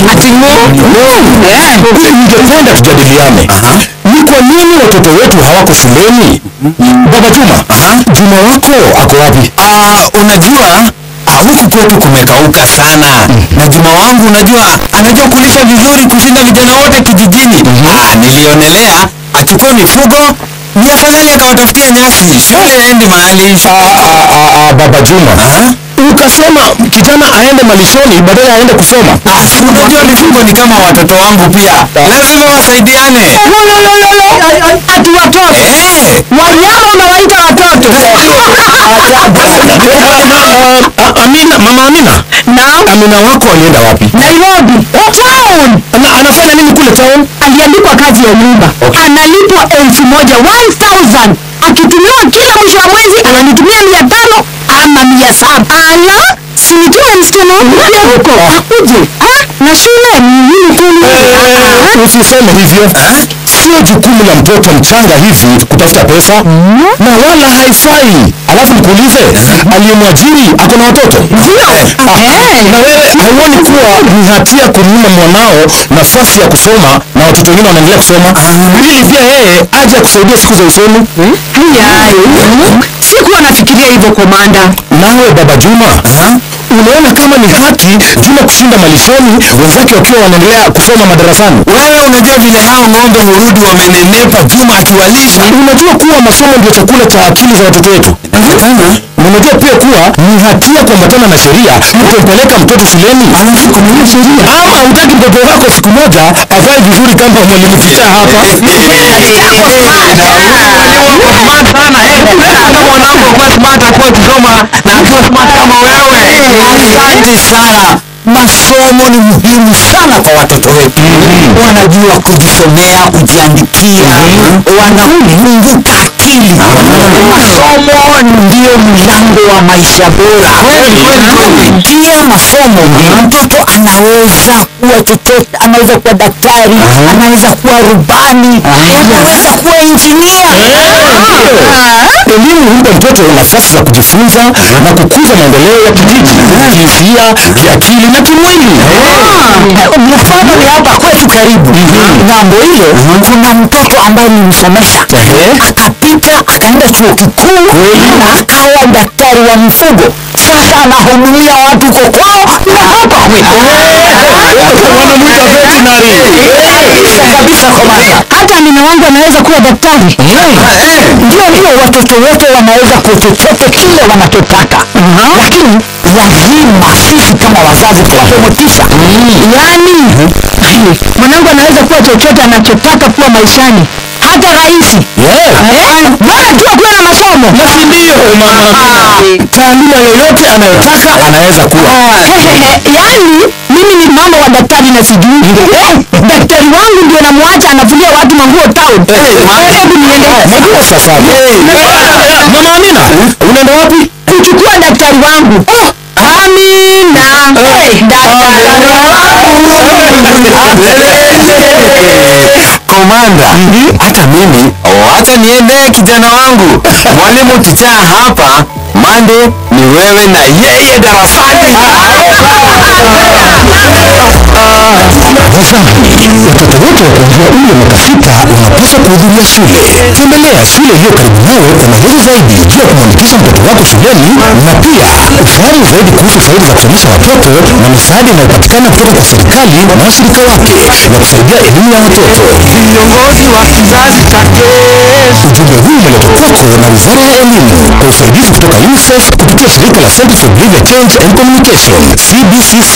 Ningependa tujadiliane, ni kwa nini watoto wetu hawako shuleni? Baba Juma, Juma wako ako wapi? Ah, unajua huku kwetu kumekauka sana. Na Juma wangu unajua anajua kulisha vizuri kushinda vijana wote kijijini. Ah, nilionelea achukue mifugo, ni afadhali akawatafutia nyasi. Shule haendi mahali. Baba Juma, ukasema kijana aende malishoni badala aende kusoma. Unajua mifugo ni kama watoto wangu pia, lazima wasaidiane. Ati watoto. Wanyama unawaita watoto. Amina, mama Amina. Naam. Amina wako alienda wapi? Nairobi. Town. Ana, anafanya nini kule town? Aliandikwa kazi ya nyumba. Okay. Analipwa elfu moja, one thousand. Akitumiwa kila mwisho wa mwezi ananitumia mia tano ama mia saba. Ala, si nitoe msichana mpya huko. Akuje. Ah, na shule ni nini tuni? Usiseme hivyo. Sio jukumu la mtoto mchanga hivi kutafuta pesa, na wala haifai. Alafu nikuulize, aliyemwajiri ako na watoto? Ndio. Na wewe hauoni kuwa ni hatia kumnyima mwanao nafasi ya kusoma na watoto wengine wanaendelea kusoma, ili pia yeye aje kusaidia siku za usoni? Sikuwa nafikiria hivyo komanda. Nawe Baba Juma, unaona kama ni haki Juma kushinda malishoni, wenzake wakiwa wanaendelea kusoma madarasani? Wewe unajua vile hao ng'ombe hurudi wamenenepa Juma akiwalisha. Unajua kuwa masomo ndio chakula cha akili za watoto wetu. Unajua pia kuwa ni hatia kuambatana na sheria kutompeleka mtoto shuleni. Kuna sheria. Ama hutaki mtoto wako siku moja avae vizuri kama mwalimu Ticha hapa? Asante sana. Masomo ni muhimu sana kwa watoto wetu. Wanajua kujisomea, kujiandikia, wanafunguka akili. Masomo ndio mlango wa maisha bora. Kupitia masomo mtoto anaweza kuwa chochote, anaweza kuwa daktari, anaweza kuwa rubani, anaweza kuwa injinia. Elimu humpa mtoto nafasi za kujifunza na kukuza maendeleo ya kijiji, kihisia, kiakili na kimwili. Mfano ni hapa kwetu karibu ng'ambo hiyo, kuna mtoto ambaye nilimsomesha akapita akaenda chuo kikuu na akawa daktari wa mifugo. Sasa anahudumia watu huko kwao na hapa kwetu. Wanamuita veterinary. Kabisa komanda. Hata Amina wangu anaweza kuwa daktari. Ndio, ndio, watoto wote wanaweza kuwa chochote kile wanachotaka, lakini lazima sisi kama wazazi tuwape motisha. Yaani mwanangu anaweza kuwa chochote anachotaka kuwa maishani, hata rais. Bora tu akuwe na masomo. Na si ndio mama? Taaluma yoyote anayotaka anaweza kuwa. Yaani mimi mimi ni mama wa daktari na sijui eh, daktari wangu ndio namwacha anavulia watu manguo town. Hebu niende Najua sasa. Mama Amina, unaenda wapi? kuchukua daktari wangu. Amina. Eh, daktari Komanda, hata mimi wacha niende kijana wangu. Mwalimu kichaa hapa, Mande ni wewe na yeye darasani. Wazazi, watoto wote wa kuanzia umri wa miaka sita wanapaswa kuhudhuria shule. Tembelea shule iliyo karibu nawe kwa maelezo zaidi juu ya kumwandikisha mtoto wako shuleni, na pia ufahamu zaidi kuhusu faida za kusomesha watoto na misaada inayopatikana kutoka kwa serikali na washirika wake wa kusaidia elimu ya watoto. Viongozi wa kizazi cha kesho. Ujumbe huu umeletwa kwako na Wizara ya Elimu kwa usaidizi kutoka UNICEF kupitia shirika la Center for Behavior Change and Communication, C B C C.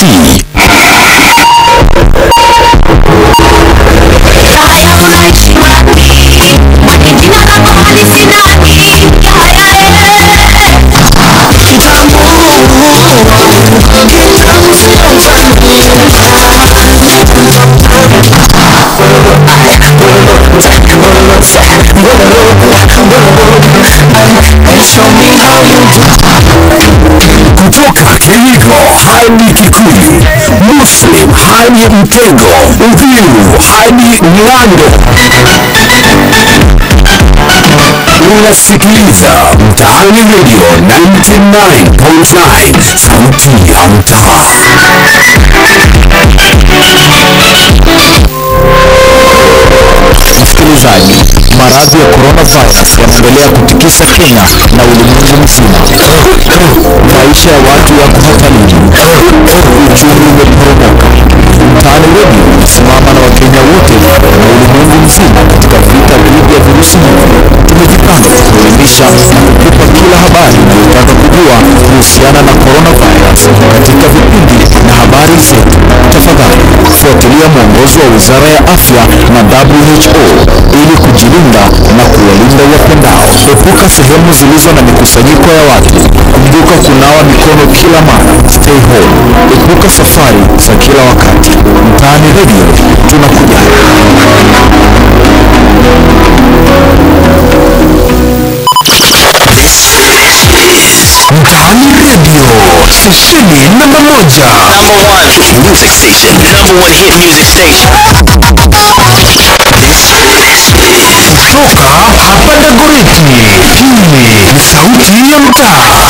Kutoka Kerigo hadi Kikuyu, Muslim hadi Mtego, Uviru hadi Mwando. Unasikiliza Mtaani Radio tisini na tisa nukta tisa, sauti ya mtaa. Msikilizaji, maradhi ya coronavirus yanaendelea kutikisa Kenya na ulimwengu mzima. Maisha ya watu yako hatarini. Uchumi umeporomoka. Mtaani Radio unasimama na Wakenya wote na ulimwengu mzima katika vita dhidi ya virusi hivi. Tumejipanga kuelimisha na kukupa kila habari unayotaka kujua kuhusiana na coronavirus katika vipindi na habari zetu. Tafadhali fuatilia mwongozo wa Wizara ya Afya na W H O ili kujilinda na kuwalinda wapendao. Epuka sehemu zilizo na mikusanyiko ya watu. Kumbuka kunawa mikono kila mara. Stay home. Epuka safari za kila wakati. Mtaani Radio tunakuja. Mtaani Radio, stesheni namba moja. Number one hit music station. Number one hit music station. Kutoka hapa Dagoretti, hii ni sauti ya mtaa.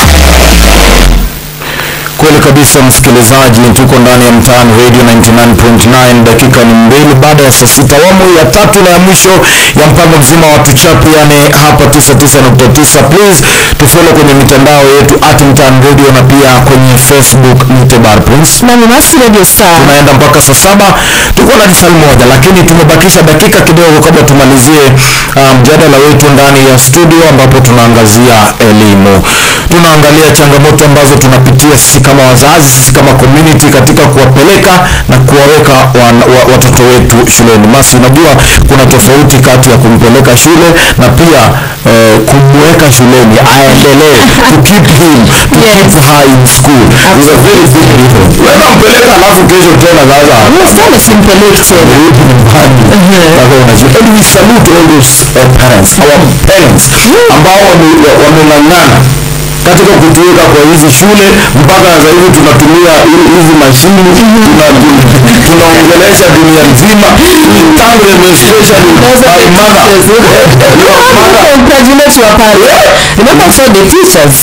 Kweli kabisa msikilizaji, tuko ndani ya Mtaani Radio tisini na tisa nukta tisa. Dakika ni mbili baada ya saa sita, awamu ya tatu na ya mwisho ya mpango mzima wa Tuchapi, yani hapa tisini na tisa nukta tisa. Please tufollow kwenye mitandao yetu at Mtaani Radio na pia kwenye Facebook Mtebar Prince na Mimasi Radio Star. Tunaenda mpaka saa saba, tuko na risali moja, lakini tumebakisha dakika kidogo kabla tumalizie mjadala um, wetu ndani ya studio, ambapo tunaangazia elimu. Tunaangalia changamoto ambazo tunapitia sisi kama wazazi, sisi kama community katika kuwapeleka na kuwaweka wan, wa, watoto wetu shuleni. Masi, unajua kuna tofauti kati ya kumpeleka shule na pia eh, kumweka shuleni aendelee to keep him to Yes. keep her in school. It's a very big difference. Wewe mpeleka alafu kesho tena sasa Mstari simpeleke tena. rudi nyumbani. Sasa unajua, and we salute all those uh, parents, our parents ambao wame- wameng'ang'ana katika kutuweka kwa hizi shule mpaka sasa hivi tunatumia hi- hizi mashini, tuna- tuna- tunaongelesha dunia nzima. Thank them especially my mother. Your mother. Congratulate your parents. Remember also the teachers.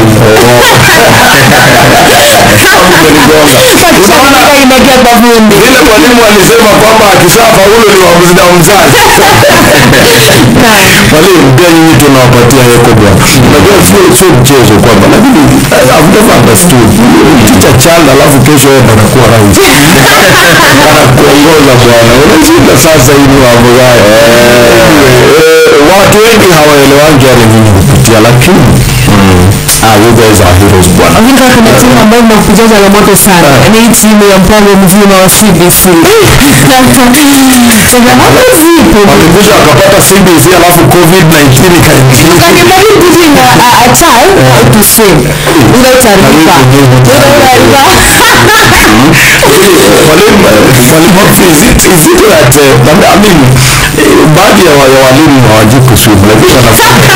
Unaona imeingia kwa vumbi. Vile mwalimu alisema kwamba akishafaulu ni waamuzi wa mzazi. Mwalimu, pia nyinyi tunawapatia heko bwana. Unajua sio sio mchezo kwamba, lakini I've never understood. Teacher child alafu kesho yeye ndo anakuwa rais. Anakuongoza bwana. Unashinda sasa hivi mambo haya. Eh, watu wengi hawaelewangi yale mimi kupitia, lakini ah, you guys are heroes bwana. Hakika kuna timu ambayo inakuja changamoto sana. Ni hii timu ya mpango mzima wa C B C. Changamoto zipo. Walikuja wakapata C B C alafu COVID nineteen ikaingia. Can you imagine putting a, a, a child how to swim without a river? Without a river. Is it is it that uh, I mean baadhi ya wa- ya walimu hawajui kuswim lakini wanafunza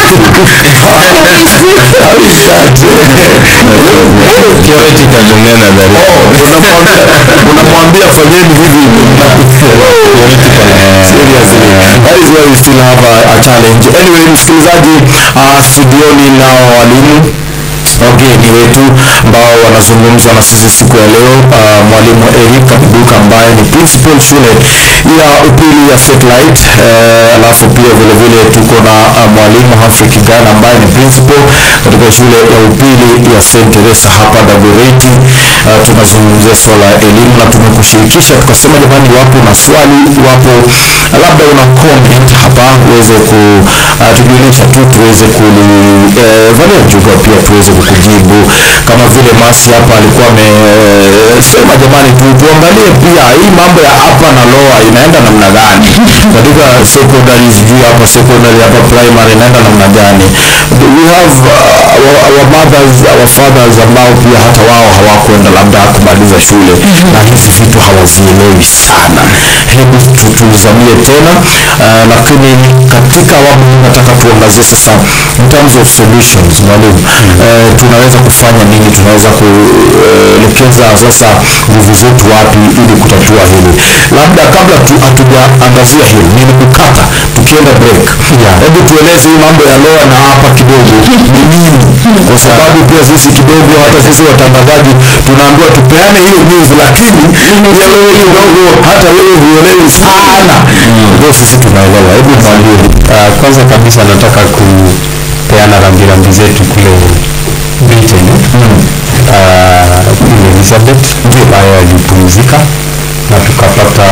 how is that theoretical dunia nadharia. oh unamwambia unamwambia fanyeni hivi seriously that is why we still have a, a challenge anyway msikilizaji uh, studioni nao walimu wageni wetu ambao wanazungumza na sisi siku ya leo uh, mwalimu Eric Kabuka ambaye ni principal shule ya upili ya Satellite uh, alafu pia vile vile tuko na uh, mwalimu Humphrey Kigana ambaye ni principal katika shule ya upili ya Saint Teresa hapa Dagoretti. Uh, tunazungumzia swala ya elimu na tumekushirikisha tukasema jamani, iwapo na swali, iwapo uh, labda una comment hapa uweze kutujulisha uh, tu tuweze kulivalia uh, juga pia tuweze kukujibu kama vile Masi hapa alikuwa amesema uh, jamani tu, tuangalie pia hii mambo ya hapa na lower inaenda namna gani katika secondary, sijui hapa secondary hapa primary inaenda namna gani. We have uh, our, our mothers, our fathers ambao pia hata wao hawakwenda labda kumaliza shule na hizi vitu hawazielewi sana. Hebu tutuzamie tena uh, lakini katika awamu hii nataka tuangazie sasa in terms of solutions mwalimu, uh, tunaweza kufanya nini, tunaweza kuelekeza uh, sasa nguvu zetu wapi ili kutatua hili. Labda kabla tu hatujaangazia hili nini kukata tukienda break, hebu tueleze hii mambo ya loa na hapa kidogo ni nini, kwa sababu pia sisi kidogo hata sisi watangazaji tunaambiwa tupeane hiyo news, lakini pia wewe kidogo hata wewe huelewi sana, ndio sisi tunaelewa. Hebu mwambie. Uh, kwanza kabisa nataka kupeana rambirambi zetu kule Britain mm. uh, Elizabeth ambaye alipumzika na tukapata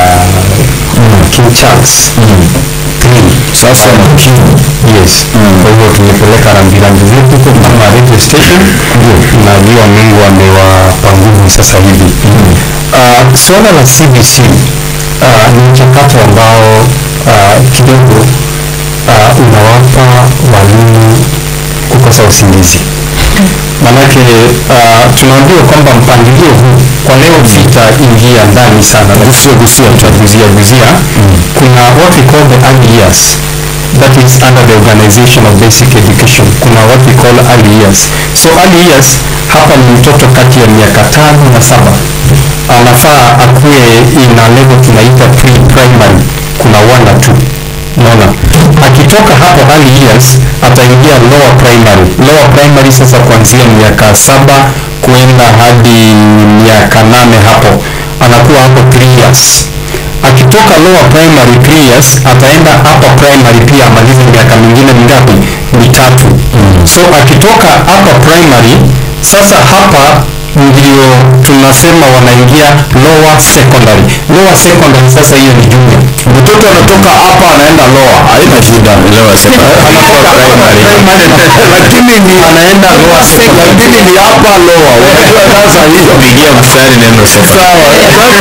mm. King Charles mm. three Sasa na King yes mm. Kwa hivyo tumepeleka rambirambi zetu huko kama radio station mm. Najua Mungu amewapa nguvu sasa hivi mm. uh, swala la C B C uh, ni mchakato ambao uh, kidogo uh, unawapa walimu kukosa usingizi. Manake uh, tunaambiwa kwamba mpangilio huu kwa leo vita ingia ndani sana gusia gusia tutaguzia guzia mm. Kuna what we call the early years that is under the Organization of Basic Education. Kuna what we call early years. So early years hapa ni mtoto kati ya miaka tano na saba anafaa akuwe ina level tunaita pre-primary, kuna one na two. Unaona, akitoka hapo early years ataingia lower primary. Lower primary sasa kuanzia miaka saba kuenda hadi miaka nane, hapo anakuwa hapo three years. Akitoka lower primary three years ataenda upper primary pia amalize miaka mingine mingapi? Mitatu. Mm. So akitoka upper primary sasa hapa ndio tunasema wanaingia lower secondary. Lower secondary sasa hiyo ni junior. mtoto anatoka hapa anaenda lower, haina shida. Lower secondary. Anatoka primary lakini ni anaenda lower secondary, lakini ni hapa lower. Unajua sasa hiyo Pigia mstari neno secondary.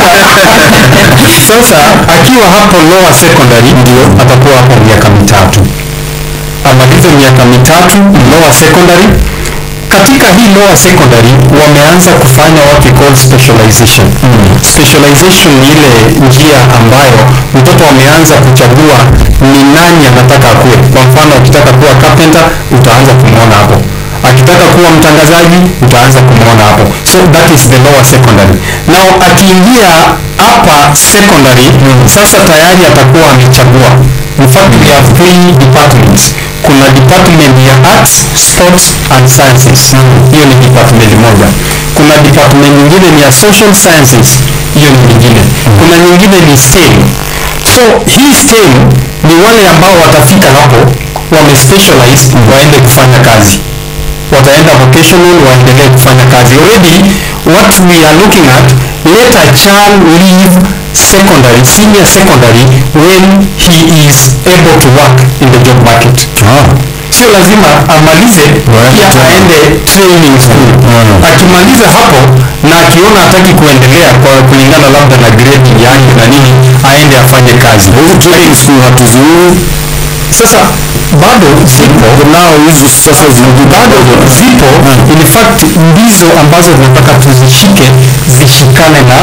Sasa akiwa hapo lower secondary ndio atakuwa hapo miaka mitatu, amalize miaka mitatu lower secondary. Katika hii lower secondary wameanza kufanya what we call specialization. Mm. Specialization ni ile njia ambayo mtoto ameanza kuchagua ni nani anataka kuwe. Kwa mfano akitaka kuwa carpenter utaanza kumwona hapo, akitaka kuwa mtangazaji utaanza kumwona hapo. So that is the lower secondary. Now akiingia hapa secondary mm. Sasa tayari atakuwa amechagua. In fact we have three departments. Kuna department ya arts, sports and sciences. Hiyo ni department moja. Kuna department nyingine ni ya social sciences. Hiyo ni nyingine. Kuna nyingine ni STEM. So hii STEM ni wale ambao watafika hapo wame specialized waende kufanya kazi. Wataenda vocational waendelee kufanya kazi. Already what we are looking at, let a child leave secondary, senior secondary when he is able to work in the job market. Ah. sio lazima amalize pia aende training school. Akimaliza hapo na akiona hataki kuendelea kwa kulingana labda na grade yake na nini, aende afanye kazi. Training school hatuzuii Sasa bado zipo nao hizo sasa bado zipo, in fact ndizo ambazo tunataka tuzishike zishikane na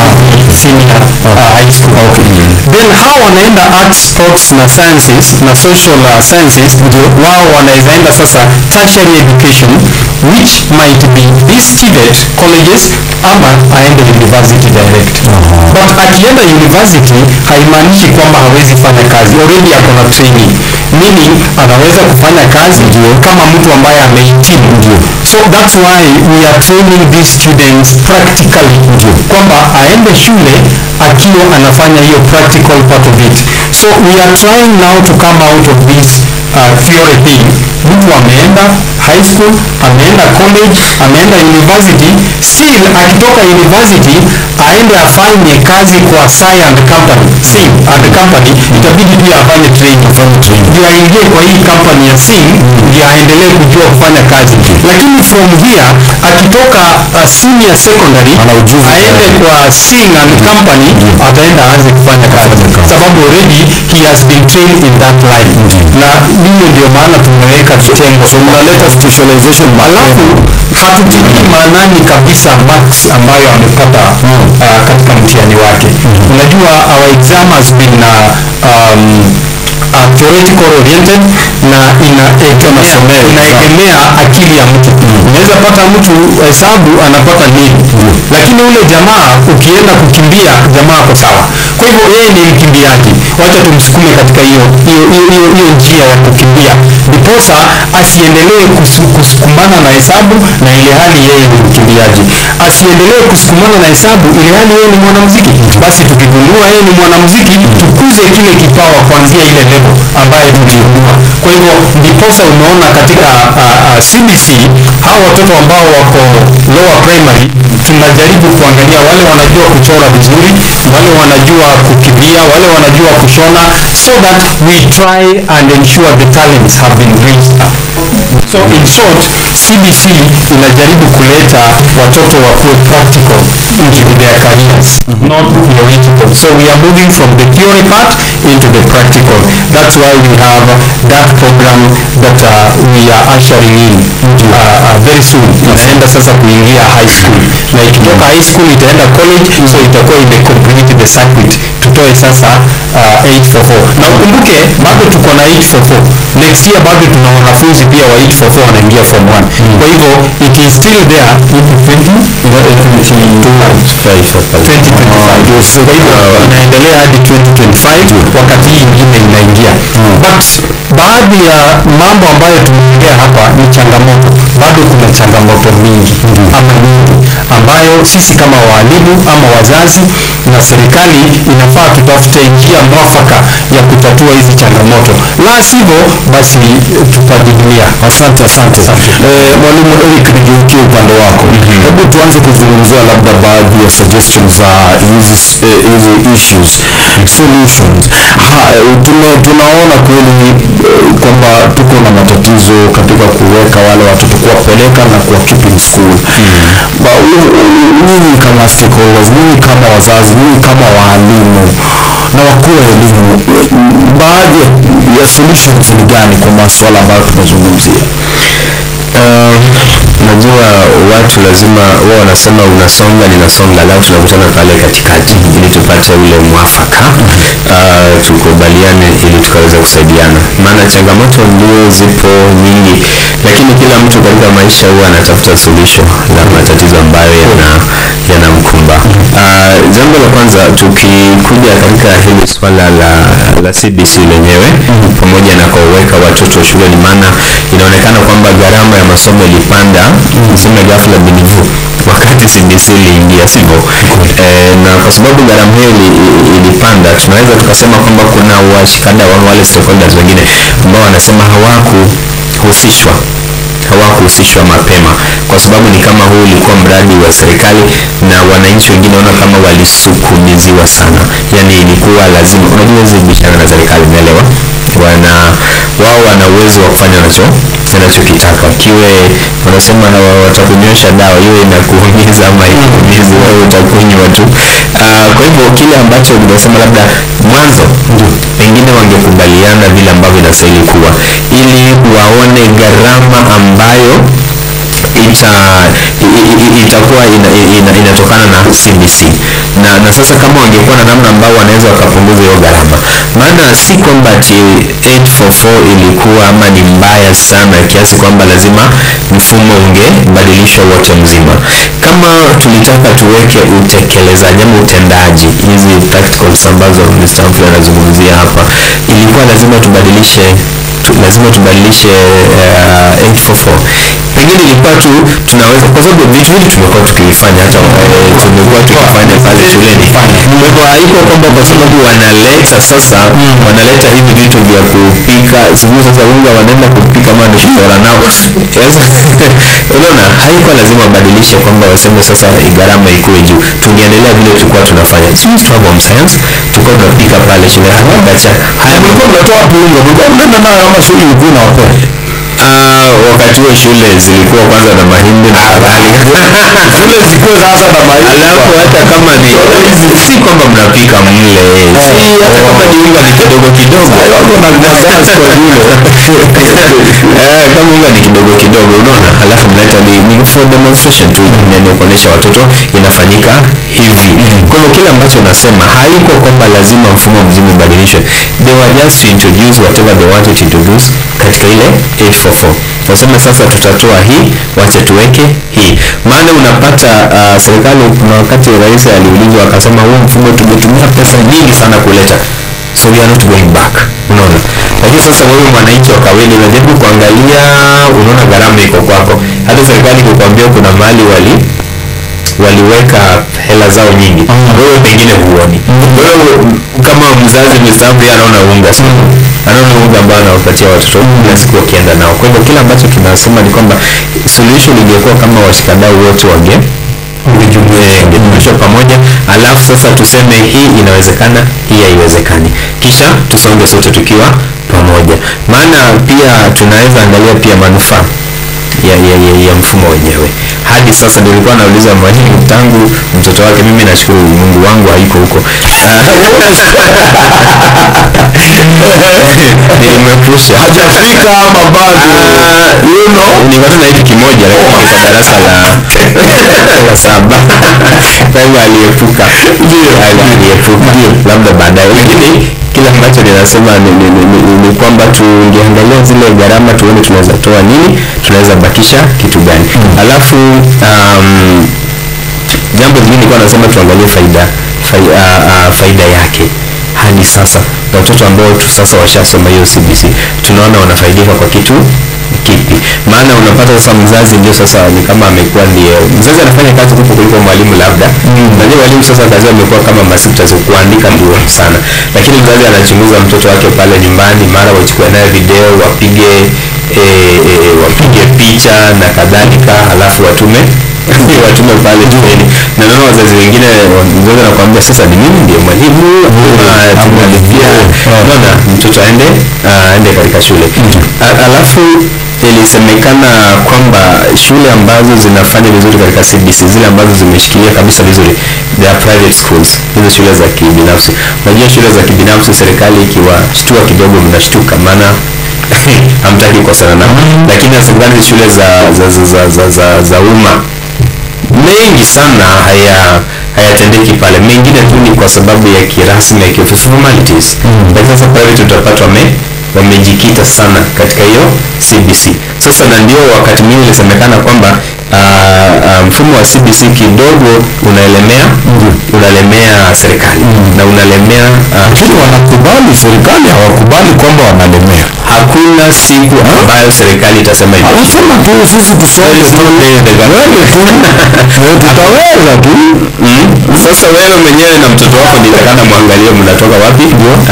senior uh, high school. Okay. Then hao wanaenda arts, sports na sciences na social uh, sciences, ndio wao wanaweza enda sasa tertiary education, which might be these T V E T colleges ama aende university direct. But akienda university haimaanishi kwamba hawezi fanya kazi, already ako na training, meaning anaweza kufanya kazi ndio kama mtu ambaye amehitimu. Ndio, so that's why we are training these students practically, ndio kwamba aende shule akiwa anafanya hiyo practical part of it. So we are trying now to come out of this uh, theory thing. Mtu ameenda high school, ameenda college, ameenda university, still akitoka university aende afanye kazi kwa Sai and company, Sing and company, itabidi pia afanye training, afanye training ndio aingie kwa hii company ya Sing, ndio aendelee kujua kufanya kazi. Lakini from here akitoka uh, senior secondary aende kwa Sing and company, ataenda aanze kufanya kazi sababu already he has been trained in that line. Na hiyo ndio maana tumeweka kitengo, so mnaleta specialization, alafu hatutilii maanani kabisa marks ambayo amepata uh, katika mtihani wake. Unajua our exam has been uh, um, uh, theoretical oriented na inaegemea inaegemea akili ya mtu. Unaweza pata mtu hesabu anapata nini, lakini ule jamaa ukienda kukimbia jamaa ako sawa. Kwa hivyo yeye ni mkimbiaji, wacha tumsukume katika hiyo hiyo hiyo hiyo njia ya kukimbia, ndiposa asiendelee kusukumana na hesabu na ile hali yeye ni mkimbiaji, asiendelee kusukumana na hesabu ile hali yeye ni mwanamuziki. Basi tukigundua yeye ni mwanamuziki, tukuze kile kipawa kuanzia ile level ambaye tuligundua. Kwa hivyo ndiposa umeona katika uh, uh, C B C hao watoto ambao wako lower primary tunajaribu kuangalia wale wanajua kuchora vizuri, wale wanajua kukimbia, wale wanajua kushona, so that we try and ensure the talents have been raised up. So in short, C B C inajaribu kuleta watoto wakuwe practical into their careers, not theoretical. So we are moving from the theory part into the practical. That's why we have that program that uh, we are ushering in uh, uh, very soon. Itaenda sasa kuingia high school, na ikitoka high school itaenda college, so itakuwa imecomplete the circuit, tutoe sasa uh, eight four four. Na ukumbuke bado tuko na eight four four. Next year bado tuna wanafunzi pia wa eight four four wanaingia form one. Kwa hivyo it is still there into twenty twenty-five. Kwa hivyo inaendelea hadi twenty twenty-five wakati hii ingine inaingia. But baadhi ya mambo ambayo tumeongea hapa ni changamoto. Bado kuna changamoto mingi ama nyingi ambayo sisi kama walimu ama wazazi na serikali inafaa tutafute njia mwafaka ya kutatua hizi changamoto, la sivyo basi tutadidimia. Asante, asante. Eh, Mwalimu Eric, nigeukie upande wako. Hebu tuanze kuzungumzia labda baadhi ya suggestions za hizi eh, hizi issues, solutions. Ha, tuna, tunaona kweli eh, kwamba tuko na matatizo katika kuweka wale watoto, kuwapeleka na kuwa keep in school. Nyinyi kama stakeholders, nyinyi kama wazazi, nyinyi kama waalimu na wakuu wa elimu, baadhi ya solutions ni gani kwa masuala ambayo tumezungumzia? Uh, najua watu lazima wao wanasema unasonga ninasonga, alafu tunakutana pale katikati ili tupate ule mwafaka, uh, tukubaliane ili tukaweza kusaidiana, maana changamoto ndio zipo nyingi, lakini kila mtu katika maisha huwa anatafuta suluhisho la matatizo ambayo yana yanamkumba. Uh, jambo la kwanza tukikuja katika hili swala la, la C B C lenyewe pamoja na kuweka watoto shuleni, maana inaonekana kwamba gharama ya masomo ilipanda msimu ghafla binivu wakati C B C iliingia, sivyo? Eh, na kwa sababu gharama hiyo ilipanda, tunaweza tukasema kwamba kuna washikadau wa wale stakeholders wengine ambao wanasema hawakuhusishwa hawakuhusishwa mapema, kwa sababu ni kama huu ulikuwa mradi wa serikali na wananchi wengine wana kama walisukumiziwa sana, yani ilikuwa lazima, unajua hizi biashara na serikali, umeelewa? wana wao wana uwezo wa kufanya nacho wanachokitaka, kiwe wanasema watakunyosha dawa iwe inakuumiza ama ikuumizi, wewe utakunywa tu. Uh, kwa hivyo kile ambacho ningesema labda mwanzo pengine wangekubaliana vile ambavyo inastahili kuwa, ili waone gharama ambayo ita itakuwa ina, ina, inatokana na C B C na, na sasa kama wangekuwa na namna ambao wanaweza wakapunguza hiyo gharama, maana si kwamba ati eight four four ilikuwa ama ni mbaya sana kiasi kwamba lazima mfumo ungebadilishwa wote mzima. Kama tulitaka tuweke utekelezaji ama utendaji, hizi practicals ambazo Mister Humphrey anazungumzia hapa, ilikuwa lazima tubadilishe tu, lazima tubadilishe uh, eight four four. Pengine ilikuwa tu tunaweza, kwa sababu vitu hivi tumekuwa tukifanya, hata uh, tumekuwa tukifanya pale shuleni. Kwa hivyo haiko kwamba kwa sababu wanaleta sasa wanaleta hivi vitu vya kupika siku sasa unga wanaenda kupika kama ni shora nao. Yes. Unaona, haiko lazima wabadilishe kwamba waseme sasa gharama ikuwe juu. Tungeendelea vile tulikuwa tunafanya. Sisi tunapo science tulikuwa tunapika pale shule hapa kacha. Haya mlikuwa mnatoa unga, mlikuwa mnaenda nayo ama shule ilikuwa inaopoa. Ah, wakati wa shule zilikuwa kwanza na mahindi na habari. Shule zilikuwa sasa na mahindi. Alafu hata kama ni si kwamba mnapika mle. Si hata kama ni unga ni kidogo kidogo. Wako na gas kwa shule. Eh, kama unga ni kidogo kidogo unaona. Alafu mleta ni, ni for demonstration tu, ni kuonesha watoto inafanyika hivi. Kwa hiyo kile ambacho nasema haiko kwamba lazima mfumo mzima ubadilishwe. They were just to introduce whatever they wanted to introduce katika ile eight four four. Nasema sasa tutatoa hii, wacha tuweke hii. Maana unapata uh, serikali kuna wakati rais aliulizwa akasema huo mfumo tumetumia pesa nyingi sana kuleta, so we are not going back. Unaona? Lakini sasa wewe mwananchi wa kawaida unajaribu kuangalia, unaona gharama iko kwako. Hata serikali kukwambia kuna mahali wali waliweka hela zao nyingi, wewe pengine huoni. Wewe kama mzazi mstaafu anaona unga sana, anaona unga ambao anawapatia watoto kila siku wakienda nao. Kwa hivyo kila ambacho tunasema ni kwamba solution ingekuwa kama washikadau wote wange ungejumuishwa pamoja, alafu sasa tuseme hii inawezekana, hii haiwezekani, kisha tusonge sote tukiwa pamoja. Maana pia tunaweza angalia pia manufaa ya, ya, ya, ya mfumo wenyewe. Hadi sasa ndio nilikuwa nauliza mwalimu tangu mtoto wake, mimi nashukuru Mungu wangu haiko huko. Nilimepusha. Hajafika ama bado. You know, nilikuwa na hiki kimoja lakini kwa darasa la la saba. Kwa hiyo aliepuka. Ndio, aliepuka. Labda baadaye. Lakini kila ambacho ninasema ni, ni, ni, ni, ni kwamba tungeangalia zile gharama tuone tunaweza toa nini, tunaweza bakisha kitu gani. Alafu um, jambo lingine nilikuwa nasema tuangalie faida faida, uh, uh, faida yake. Hadi sasa na watoto ambao tu sasa washasoma hiyo C B C tunaona wanafaidika kwa kitu kipi? Maana unapata sasa mzazi ndio sasa ni kama amekuwa ndiye mzazi anafanya kazi huko kuliko mwalimu labda. Mm. Na ndio mwalimu sasa kazi amekuwa kama masipta za kuandika ndio sana. Lakini mzazi anachunguza mtoto wake pale nyumbani, mara wachukue naye video, wapige e, e, wapige picha na kadhalika, alafu watume watume pale shuleni. Na naona wazazi wengine mzazi anakuambia sasa ni mimi ndiye mwalimu, tunalipia naona mtoto aende aende katika shule. Alafu ilisemekana kwamba shule ambazo zinafanya vizuri katika C B C, zile ambazo zimeshikilia kabisa vizuri, they are private schools, hizo shule za kibinafsi. Unajua shule za kibinafsi serikali ikiwashtua kidogo mnashtuka, maana hamtaki kukosana nao. Lakini serikali shule za za za za, za, za, za umma mengi sana haya hayatendeki pale. Mengine tu ni kwa sababu ya kirasmi ya kiofisi formalities. Lakini sasa private utapata wame wamejikita sana katika hiyo C B C. Sasa na ndio wakati mwingine ilisemekana kwamba uh, uh, mfumo wa C B C kidogo unaelemea unalemea serikali na unalemea lakini uh, wanakubali serikali, hawakubali kwamba wanalemea. Hakuna siku ambayo serikali itasema hivyo. Anasema tu sisi tusome tu tutaweza tu. Sasa wewe mwenyewe na mtoto wako nitakana muangalie mnatoka wapi,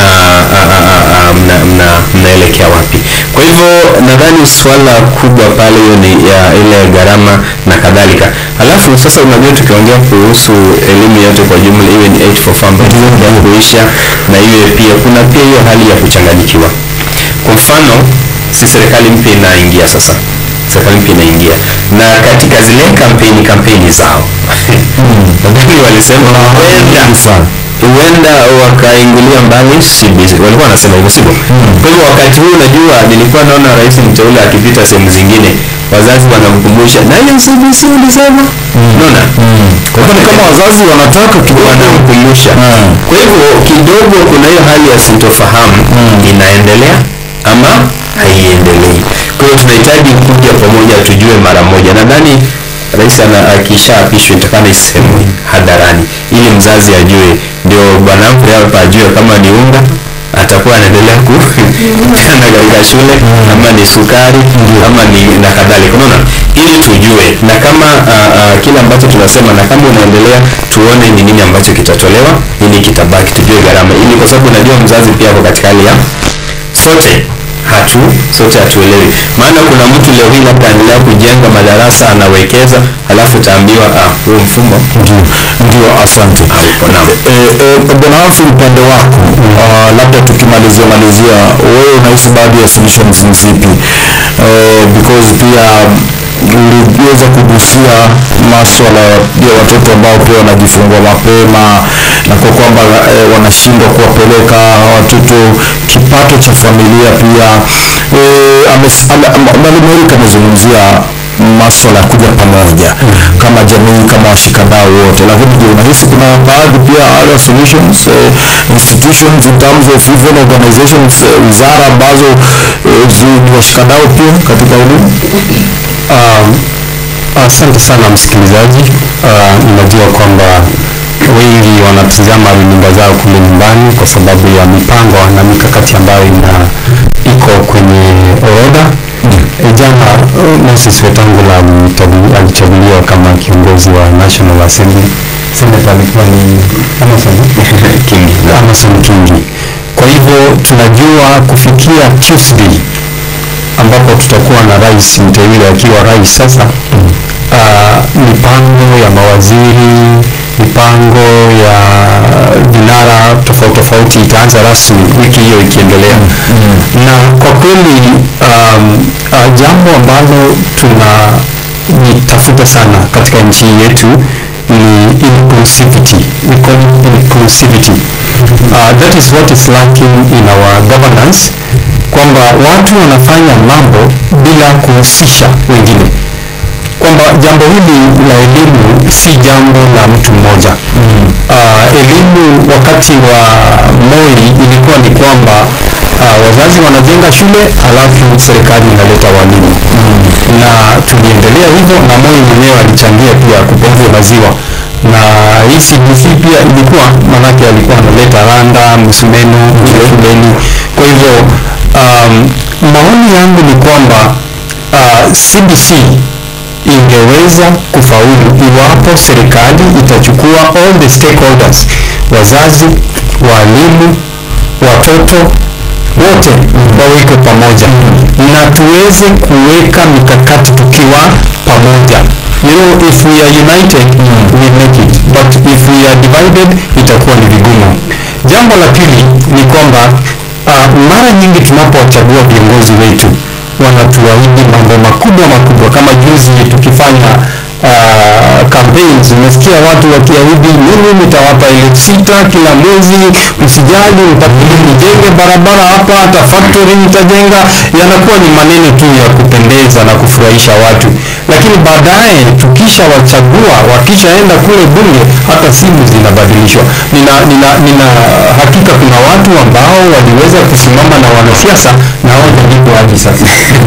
mnaelekea wapi. Kwa hivyo nadhani swala kubwa pale hiyo ni ya ile gharama na kadhalika. Alafu sasa unajua tukiongea kuhusu elimu yote kwa jumla, iwe ni eight four four ambayo kuisha na iwe pia kuna pia hiyo hali ya kuchanganyikiwa. Kwa mfano si serikali mpya inaingia sasa, serikali mpya inaingia na katika zile kampeni kampeni zao nadhani walisema huenda huenda wakaingilia mbali C B C, walikuwa wanasema hivyo sivyo? Kwa hivyo wakati huu unajua, nilikuwa naona rais mteule akipita sehemu zingine wazazi wanamkumbusha na ile C B C ulisema, unaona? Kwa hivyo kama wazazi wanataka kidogo wanamkumbusha. Kwa hivyo kidogo kuna hiyo hali ya sintofahamu inaendelea ama haiendelei. Kwa hiyo tunahitaji kuja pamoja tujue mara moja. Nadhani rais akishaapishwa itakana isemwe hadharani ili mzazi ajue, ndio bwana Humphrey hapa ajue kama ni unga atakuwa anaendelea ku na katika shule ama ni sukari ama ni na kadhalika, unaona, ili tujue na kama uh, uh, kile ambacho tunasema, na kama unaendelea tuone ni nini ambacho kitatolewa, nini kitabaki, tujue gharama, ili kwa sababu najua mzazi pia kwa katika hali ya sote hatu sote hatuelewi. Maana kuna mtu leo hii labda anaendelea kujenga madarasa anawekeza, halafu utaambiwa ah, huo mfumo ndio ndio. Asante. Bwana Humphrey, upande wako uh, labda tukimalizia malizia, wewe unahisi baadhi ya solutions ni zipi? Uh, because pia uliweza kugusia masuala ya watoto ambao pia wanajifungua mapema na kwa kwamba e, wanashindwa kuwapeleka watoto, kipato cha familia pia. Mwalimu Erick amezungumzia masuala ya kuja pamoja kama jamii, kama washikadau wote, lakini je, unahisi kuna baadhi pia other solutions, uh, institutions in terms of even organizations, uh, wizara ambazo uh, ni washikadau pia katika elimu? Uh, asante sana msikilizaji. Uh, ninajua kwamba wengi wanatazama runinga zao kule nyumbani kwa sababu ya mipango na mikakati ambayo ina iko kwenye orodha. E, jana Moses Wetangula alichaguliwa kama kiongozi wa National Assembly. Senator alikuwa ni Amason Kingi. Amason Kingi. Kwa hivyo tunajua kufikia Tuesday ambapo tutakuwa na rais mteule akiwa rais sasa, uh, mipango ya mawaziri, mipango ya vinara tofauti tofauti itaanza rasmi wiki hiyo ikiendelea. Mm. Na kwa kweli um, uh, jambo ambalo tunatafuta sana katika nchi yetu ni inclusivity. We call it inclusivity. Uh, that is what is lacking in our governance, kwamba watu wanafanya mambo bila kuhusisha wengine, kwamba jambo hili la elimu si jambo la mtu mmoja. Mm. Uh, elimu wakati wa Moi ilikuwa ni kwamba uh, wazazi wanajenga shule alafu serikali inaleta walimu. Mm. Na tuliendelea hivyo, na Moi mwenyewe alichangia pia kupunguza maziwa, na hii C B C pia ilikuwa manake alikuwa analeta randa msumeno shuleni. Kwa hivyo um, maoni yangu ni kwamba uh, C B C ingeweza kufaulu iwapo serikali itachukua all the stakeholders, wazazi, walimu, watoto wote waweke pamoja na tuweze kuweka mikakati tukiwa pamoja. You know, if we are united, we make it, but if we are divided, itakuwa ni vigumu. Jambo la pili ni kwamba uh, mara nyingi tunapowachagua viongozi wetu wanatuahidi mambo makubwa makubwa. Kama juzi tukifanya uh, campaigns, umesikia watu wakiahidi, mimi nitawapa elfu sita kila mwezi, msijali, nijenge barabara hapa, hata factory nitajenga. Yanakuwa ni maneno tu ya kupendeza na kufurahisha watu, lakini baadaye tukisha wachagua, wakishaenda kule bunge, hata simu zinabadilishwa. Nina, nina, nina hakika kuna watu ambao waliweza kusimama na wanasiasa na hawajalipwa hadi sasa.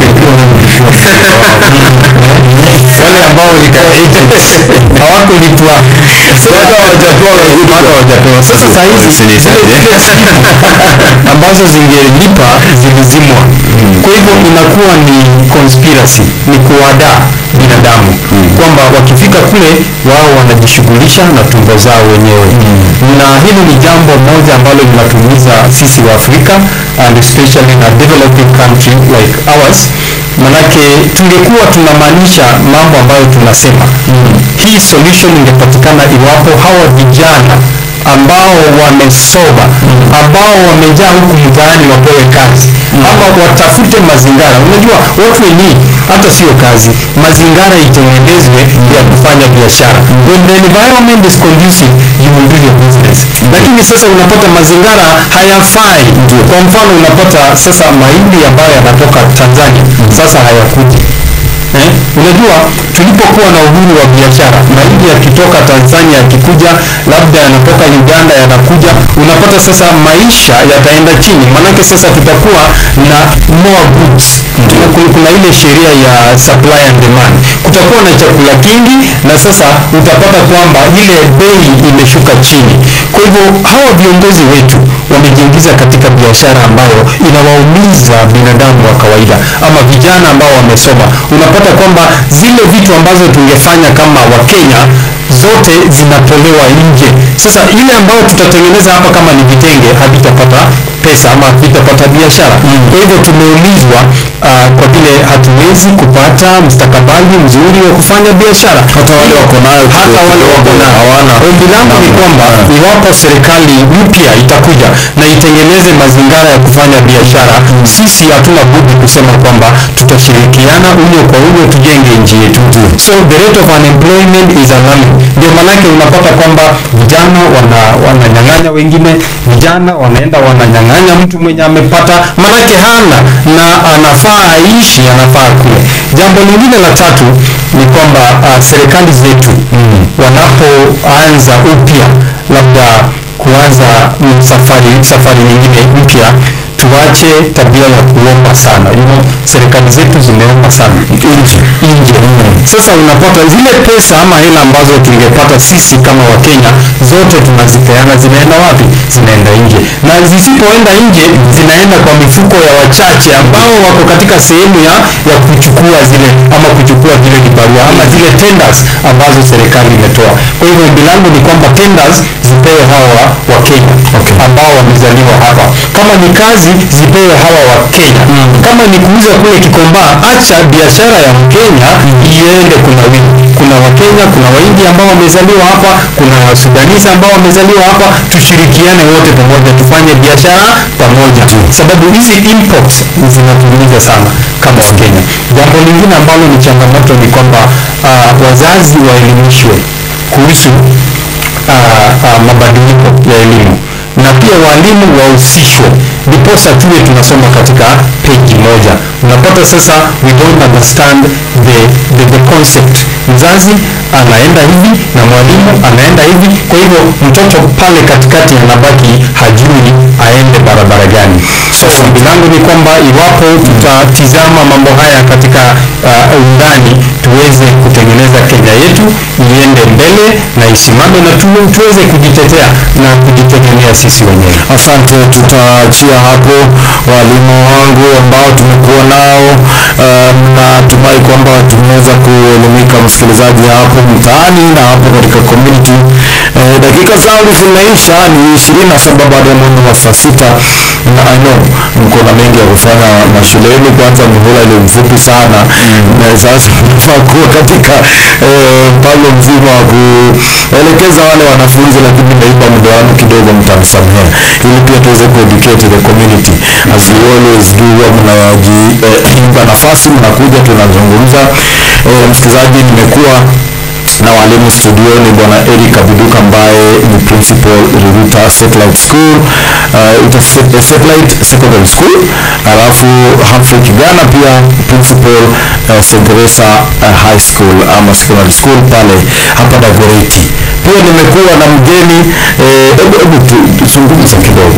Wale ambao hawakulipwa hawajatoa. Sasa saa hizi ambazo zingelipa zilizimwa. Kwa hivyo inakuwa ni conspiracy, ni kuwadaa binadamu kwamba wakifika kule wao wanajishughulisha na tumbo zao wenyewe. Na hili ni jambo moja ambalo linatumiza sisi wa Afrika, and especially in a developing country like ours. Manake tungekuwa tunamaanisha mambo ambayo tunasema. Mm. Hii solution ingepatikana iwapo hawa vijana ambao wamesoma, ambao wamejaa huku mtaani wapewe kazi, ama watafute mazingara. Unajua what we need hata sio kazi, mazingara itengenezwe ya kufanya biashara. When the environment is conducive, you will do your business. Lakini sasa unapata mazingara hayafai. Kwa mfano unapata sasa mahindi ambayo yanatoka Tanzania sasa hayakuji. Eh? Unajua tulipokuwa na uhuru wa biashara, mahindi yakitoka Tanzania yakikuja, labda yanatoka Uganda yanakuja, unapata sasa maisha yataenda chini, manake sasa tutakuwa na more goods. Kuna ile sheria ya supply and demand, kutakuwa na chakula kingi, na sasa utapata kwamba ile bei imeshuka chini. Kwa hivyo hawa viongozi wetu wamejiingiza katika biashara ambayo inawaumiza binadamu wa kawaida ama vijana ambao wamesoma. Unapata kwamba zile vitu ambazo tungefanya kama Wakenya zote zinatolewa nje. Sasa ile ambayo tutatengeneza hapa kama ni vitenge havitapata pesa ama havitapata biashara. Kwa hivyo tumeumizwa uh, kwa vile hatuwezi kupata mustakabali mzuri wa kufanya biashara. Hata wale wako nayo hata wale wako nayo hawana. Ombi langu ni kwamba iwapo serikali mpya itakuja na itengeneze mazingara ya kufanya biashara, sisi hatuna budi kusema kwamba tutashirikiana unyo kwa unyo tujenge nchi yetu. So the rate of unemployment is alarming. Ndio manake unapata kwamba vijana wana wananyang'anya wengine, vijana wanaenda wananyang'anya mtu mwenye amepata, manake hana na anafaa aishi, anafaa kule. Jambo lingine la tatu ni kwamba uh, serikali zetu mm. wanapoanza upya, labda kuanza mm, safari safari nyingine mpya, tuache tabia ya kuomba sana. You know, serikali zetu zimeomba sana nje nje. Sasa unapata zile pesa ama hela ambazo tungepata sisi kama Wakenya zote tunazipeana, zinaenda wapi? Zinaenda nje, na zisipoenda nje zinaenda kwa mifuko ya wachache ambao wako katika sehemu ya ya kuchukua zile ama kuchukua vile vibarua ama zile tenders ambazo serikali imetoa. Kwa hivyo ombi langu ni kwamba tenders zipewe hawa wa Kenya okay. ambao wamezaliwa hapa. Kama ni kazi zipewe hawa wa Kenya. Mm. Kama ni kuuza kule Kikomba, acha biashara ya Mkenya iende kuna wingi. Kuna Wakenya, kuna Wahindi ambao wamezaliwa hapa, kuna Sudanese ambao wamezaliwa hapa, tushirikiane wote pamoja tufanye biashara pamoja. Mm. Sababu hizi imports zinatuumiza sana kama Wakenya. Jambo lingine ambalo ni changamoto ni kwamba uh, wazazi waelimishwe kuhusu uh, uh, mabadiliko ya elimu, na pia walimu wahusishwe, ndiposa tuwe tunasoma katika page moja. Unapata sasa we don't understand the, the, the concept. Mzazi anaenda hivi na mwalimu anaenda hivi, kwa hivyo mtoto pale katikati anabaki hajui aende barabara gani. So ombi langu ni kwamba iwapo tutatizama mambo haya katika uh, undani, tuweze kutengeneza Kenya yetu iende mbele na isimame na tu, tuweze kujitetea na kujitegemea sisi wenyewe. Asante, tutaachia hapo walimu wangu ambao tumekuwa nao. Um, na tumai kwamba tumeweza kuelimika msikilizaji hapo mtaani na hapo katika community. Eh, dakika zangu zinaisha, ni ishirini na saba baada ya mwendo wa saa sita, na I know mko na mengi ya kufanya mashuleni, kwanza mhula ile mfupi sana mm. na sasa tunafaa kuwa katika eh, mpango mzima wa kuelekeza wale wanafunzi, lakini naiba muda wangu kidogo, mtamsamehea, ili pia tuweze kueducate the community as we always do. Huwa mnajipa eh, nafasi, mnakuja tunazungumza. Eh, msikilizaji, nimekuwa na walimu studioni bwana Eric Abiduka ambaye ni principal Riruta Satellite School, uh, ita Satellite Secondary School, alafu Humphrey Kigana pia principal uh, Saint Teresa uh, High School ama Secondary School pale hapa Dagoretti. Pia nimekuwa na mgeni hebu hebu tuzungumze kidogo,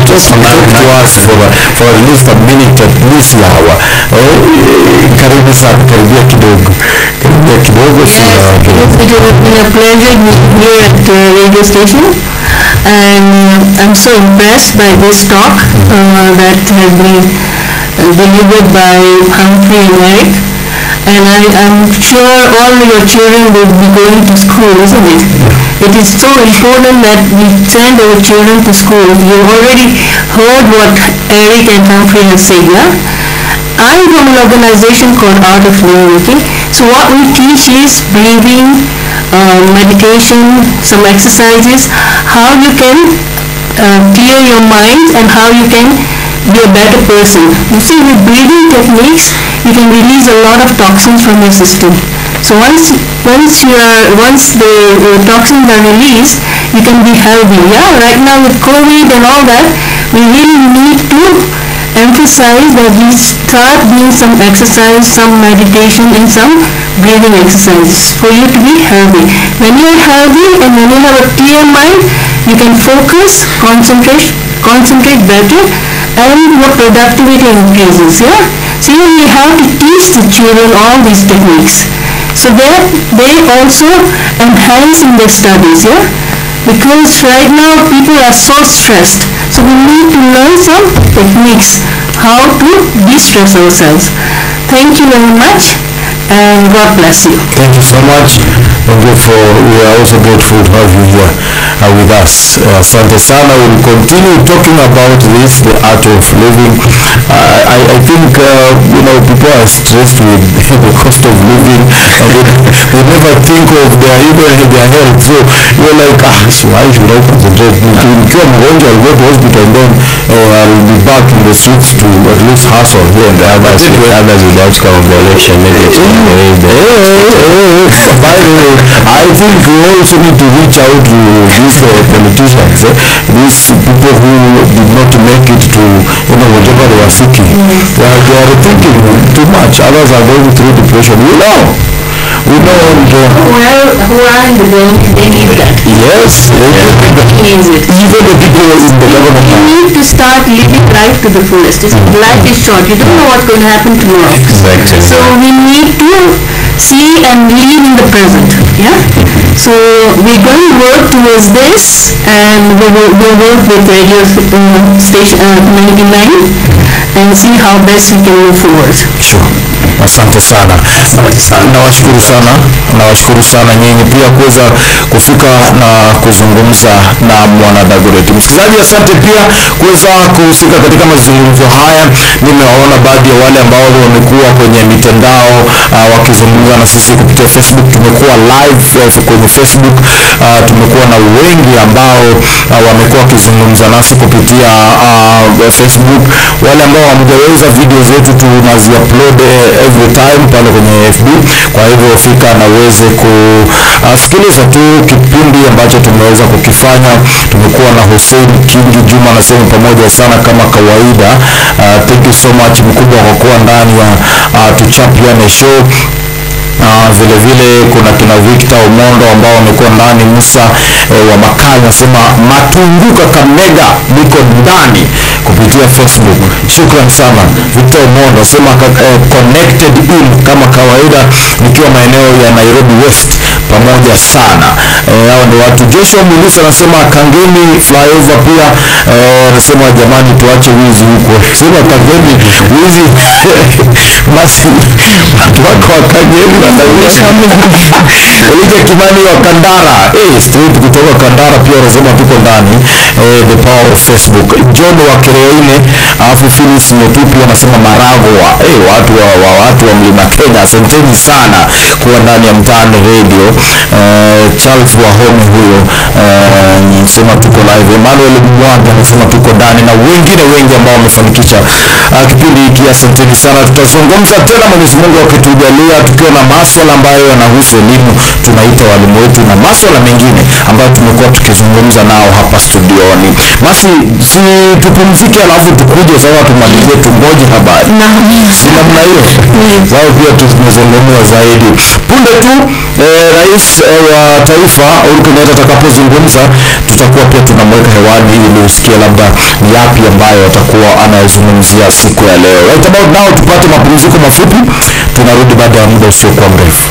for at least a minute at least lawa. Karibu sana, karibia kidogo, karibia kidogo. It has been a pleasure being here at the radio station, and uh, I'm so impressed by this talk uh, that has been uh, delivered by Humphrey and Eric. And I am sure all your children will be going to school, isn't it? It is so important that we send our children to school. You already heard what Eric and Humphrey have said, yeah? I'm from an organization called Art of Living. So what we teach is breathing, uh, meditation, some exercises, how you can uh, clear your mind and how you can be a better person. You see, with breathing techniques, you can release a lot of toxins from your system. So once once you are once the uh, toxins are released, you can be healthy. Yeah, right now with COVID and all that, we really need to emphasize that we start doing some exercise, some meditation, and some breathing exercises for you to be healthy. When you are healthy and when you have a clear mind, you can focus, concentrate, concentrate better, and your productivity increases. Yeah. So you have to teach the children all these techniques, so that they also enhance in their studies. Yeah. Because right now people are so stressed, so we need to learn some techniques how to de-stress ourselves. Thank you very much, and God bless you. Thank you so much. Thank you for, we are also grateful to have you here uh, with us. Uh, Asante sana. We'll continue talking about this, the art of living. Uh, I, I think, uh, you know, people are stressed with the cost of living, and they, they never think of their, even their health. So you're like, ah, so why should I concentrate? Nikiwa mgonjwa, I'll go to hospital, and then uh, I'll be back in the streets to at least hustle here and there. But Anyway, others with the outcome of the election, maybe it's not the way they- by the way, I think we also need to reach out to these uh, politicians, eh? These people who did not make it to, you know, whatever they were seeking. They are, they are thinking too much. Others are going through depression. We know. We know. The, Well, who are in the government, they need that. yes. They need it. Even the people in the government. You need to start living life to the fullest. It's, life is short. You don't know what's going to happen tomorrow. Exactly. So we need to see and live in the present. Yeah. So we're going to work towards this, and we will we'll work with radio uh, station uh, ninety-nine and see how best we can move forward. Sure. Asante sana. Nawashukuru sana, nawashukuru sana nyinyi pia kuweza kufika na kuzungumza na mwana Dagoretti. Msikilizaji, asante pia kuweza kuhusika katika mazungumzo haya. Nimewaona baadhi ya wale ambao wamekuwa kwenye mitandao uh, wakizungumza na sisi kupitia Facebook. Tumekuwa live uh, kwenye Facebook. Uh, tumekuwa na wengi ambao uh, wamekuwa wakizungumza nasi kupitia uh, Facebook. Wale ambao hamjaweza, video zetu tunazi-upload uh, every time pale kwenye F B. Kwa hivyo fika na uweze kusikiliza tu kipindi ambacho tumeweza kukifanya. Tumekuwa na Hussein Kingi Juma anasema pamoja sana kama kawaida. Uh, thank you so much mkubwa kwa kuwa ndani ya uh, Tuchapiane show. Uh, vile vile kuna kina Victor Omondo ambao wamekuwa ndani. Musa eh, wa Makali anasema Matunguka Kamega niko ndani kupitia Facebook. Shukran sana Victor Omondo, anasema eh, connected in kama kawaida nikiwa maeneo ya Nairobi West, pamoja sana. Eh, hao ndio watu. Joshua Mulisa anasema Kangemi flyover pia eh, anasema jamani tuache wizi huko. Sema Kangemi wizi basi watu wako wa Kangemi na Elija Kimani wa Kandara, eh, straight kutoka Kandara pia wanasema tuko ndani. Eh, the power of Facebook. John wa Kereine, alafu Phyllis Motupi anasema Maragwa. Eh, watu wa, wa watu wa Mlima Kenya, asanteni sana kuwa ndani ya Mtaani Radio. Eh, Charles Wahome huyo eh, anasema tuko live. Emmanuel Mwanga anasema tuko ndani, na wengine wengi ambao wamefanikisha uh, kipindi hiki, asanteni sana. Tutazungumza tena Mwenyezi Mungu akitujalia, tukiwa na masuala ambayo yanahusu elimu, tunaita walimu wetu, na masuala mengine ambayo tumekuwa tukizungumza nao hapa studioni. Basi si tupumzike, alafu tukuje sawa tumalizie tungoje habari. Si namna hiyo. Sawa, pia tuzungumza zaidi. Punde tu eh, rais eh, wa taifa Uhuru Kenyatta atakapozungumza, tutakuwa pia tunamweka hewani ili usikie labda yapi ambayo atakuwa anayozungumzia siku ya leo. Right about now tupate mapumziko mafupi, tunarudi baada ya muda usiokuwa mrefu.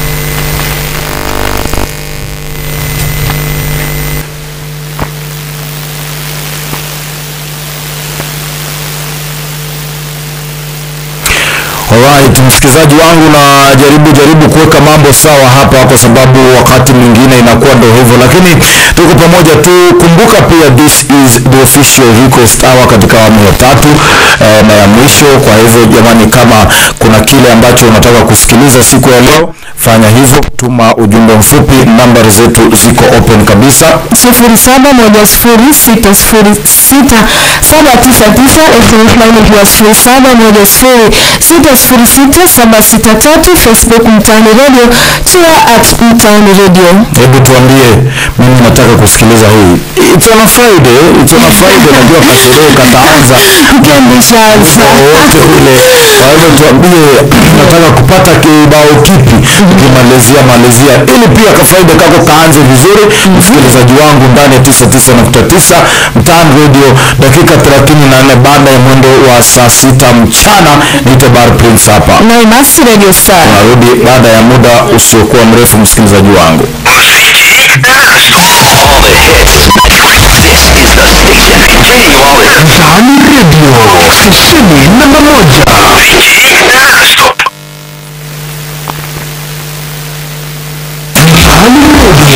Alright, msikilizaji wangu, na jaribu jaribu kuweka mambo sawa hapa, kwa sababu wakati mwingine inakuwa ndio hivyo, lakini tuko pamoja tu. Kumbuka pia this is the official request hour katika awamu ya tatu eh, na ya mwisho. Kwa hivyo jamani, kama kuna kile ambacho unataka kusikiliza siku ya leo, fanya hivyo, tuma ujumbe mfupi, nambari zetu ziko open kabisa. sifuri saba moja sifuri sita sifuri sita saba tisa tisa, S M S line ikiwa sifuri saba moja sifuri sita sifuri sita saba sita tatu, Facebook Mtaani Radio, Twitter at Mtaani Radio. Hebu tuambie, mimi nataka kusikiliza hii. It's on a Friday, it's on a Friday, najua kasherehe kataanza. Kendisha alfa. Wote ule. Kwa hivyo tuambie, nataka kupata kibao kipi ukimalizia malizia, ili pia kafaida kako kaanze vizuri. Msikilizaji wangu ndani ya tisa tisa nukta tisa Mtaani Radio, dakika thelathini na nne baada ya mwendo wa saa sita mchana. Niite Bar Prince hapa na Imasi Radio Star. Narudi baada ya muda usiokuwa mrefu, msikilizaji wangu. All the hits. This is the station giving you all the Mtaani Radio, stesheni namba moja. Stop. Mtaani Radio.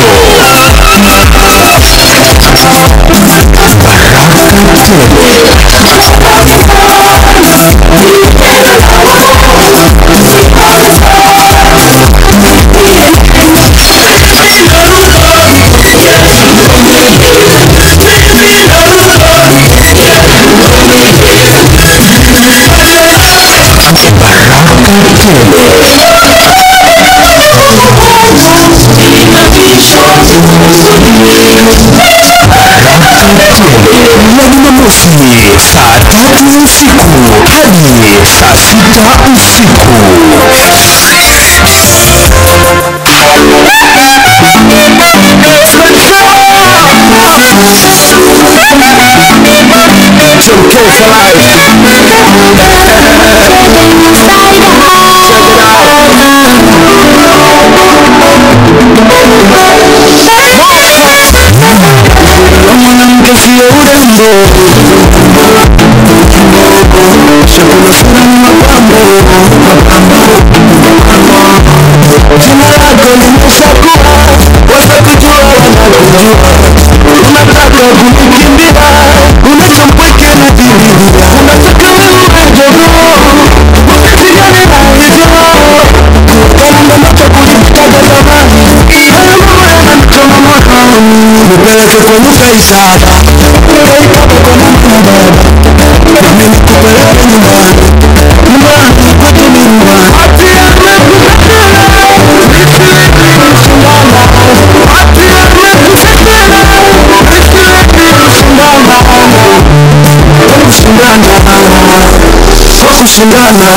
Jumamosi saa tatu usiku hadi saa sita usiku. Mwanamke sio urembo, chakula sura ni mapambo, jina lako limeshakuwa, wasa kujua wanakujua, unataka kunikimbia, unachompweke na didiria, unataka wewe jogoo, wakati gani na hivyo, kama mbacho kulitaka zamani, haya mambo yananichoma moyo, nipeleke kwa nyuka isada, nipeleke kwa mama na baba, nami nikupeleke nyumbani, nyumbani kwetu ni nyumbani. Ati amekupenda, nisilete kushindana, ati amekupenda, nisilete kushindana, kushindana, kushindana.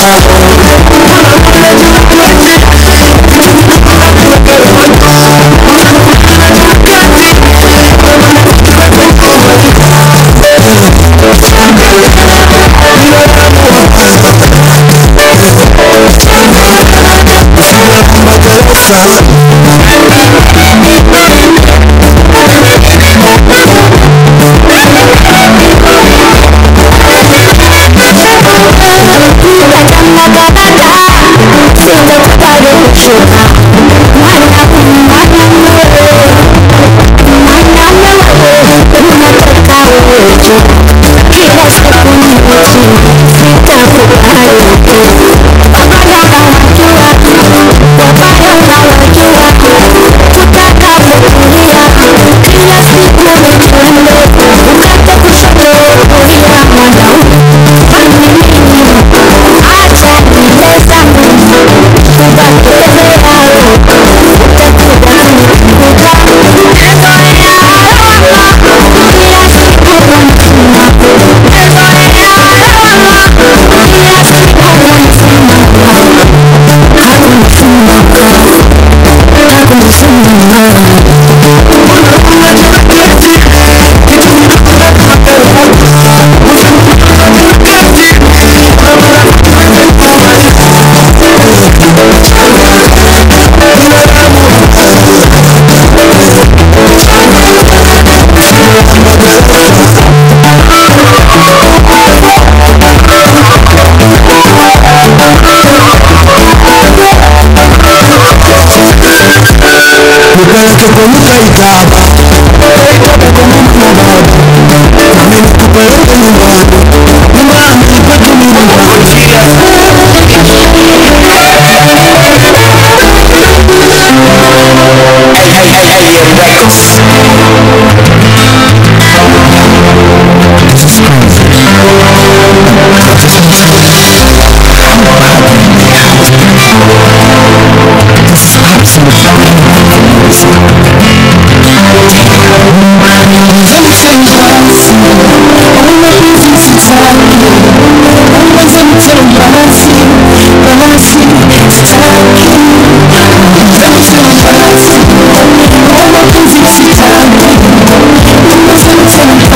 Nipeleke kwa nyuka itaba, itaba kwa mama na baba, nami nikupeleke nyumbani, nyumbani kwetu ni nyumbani. Thank you.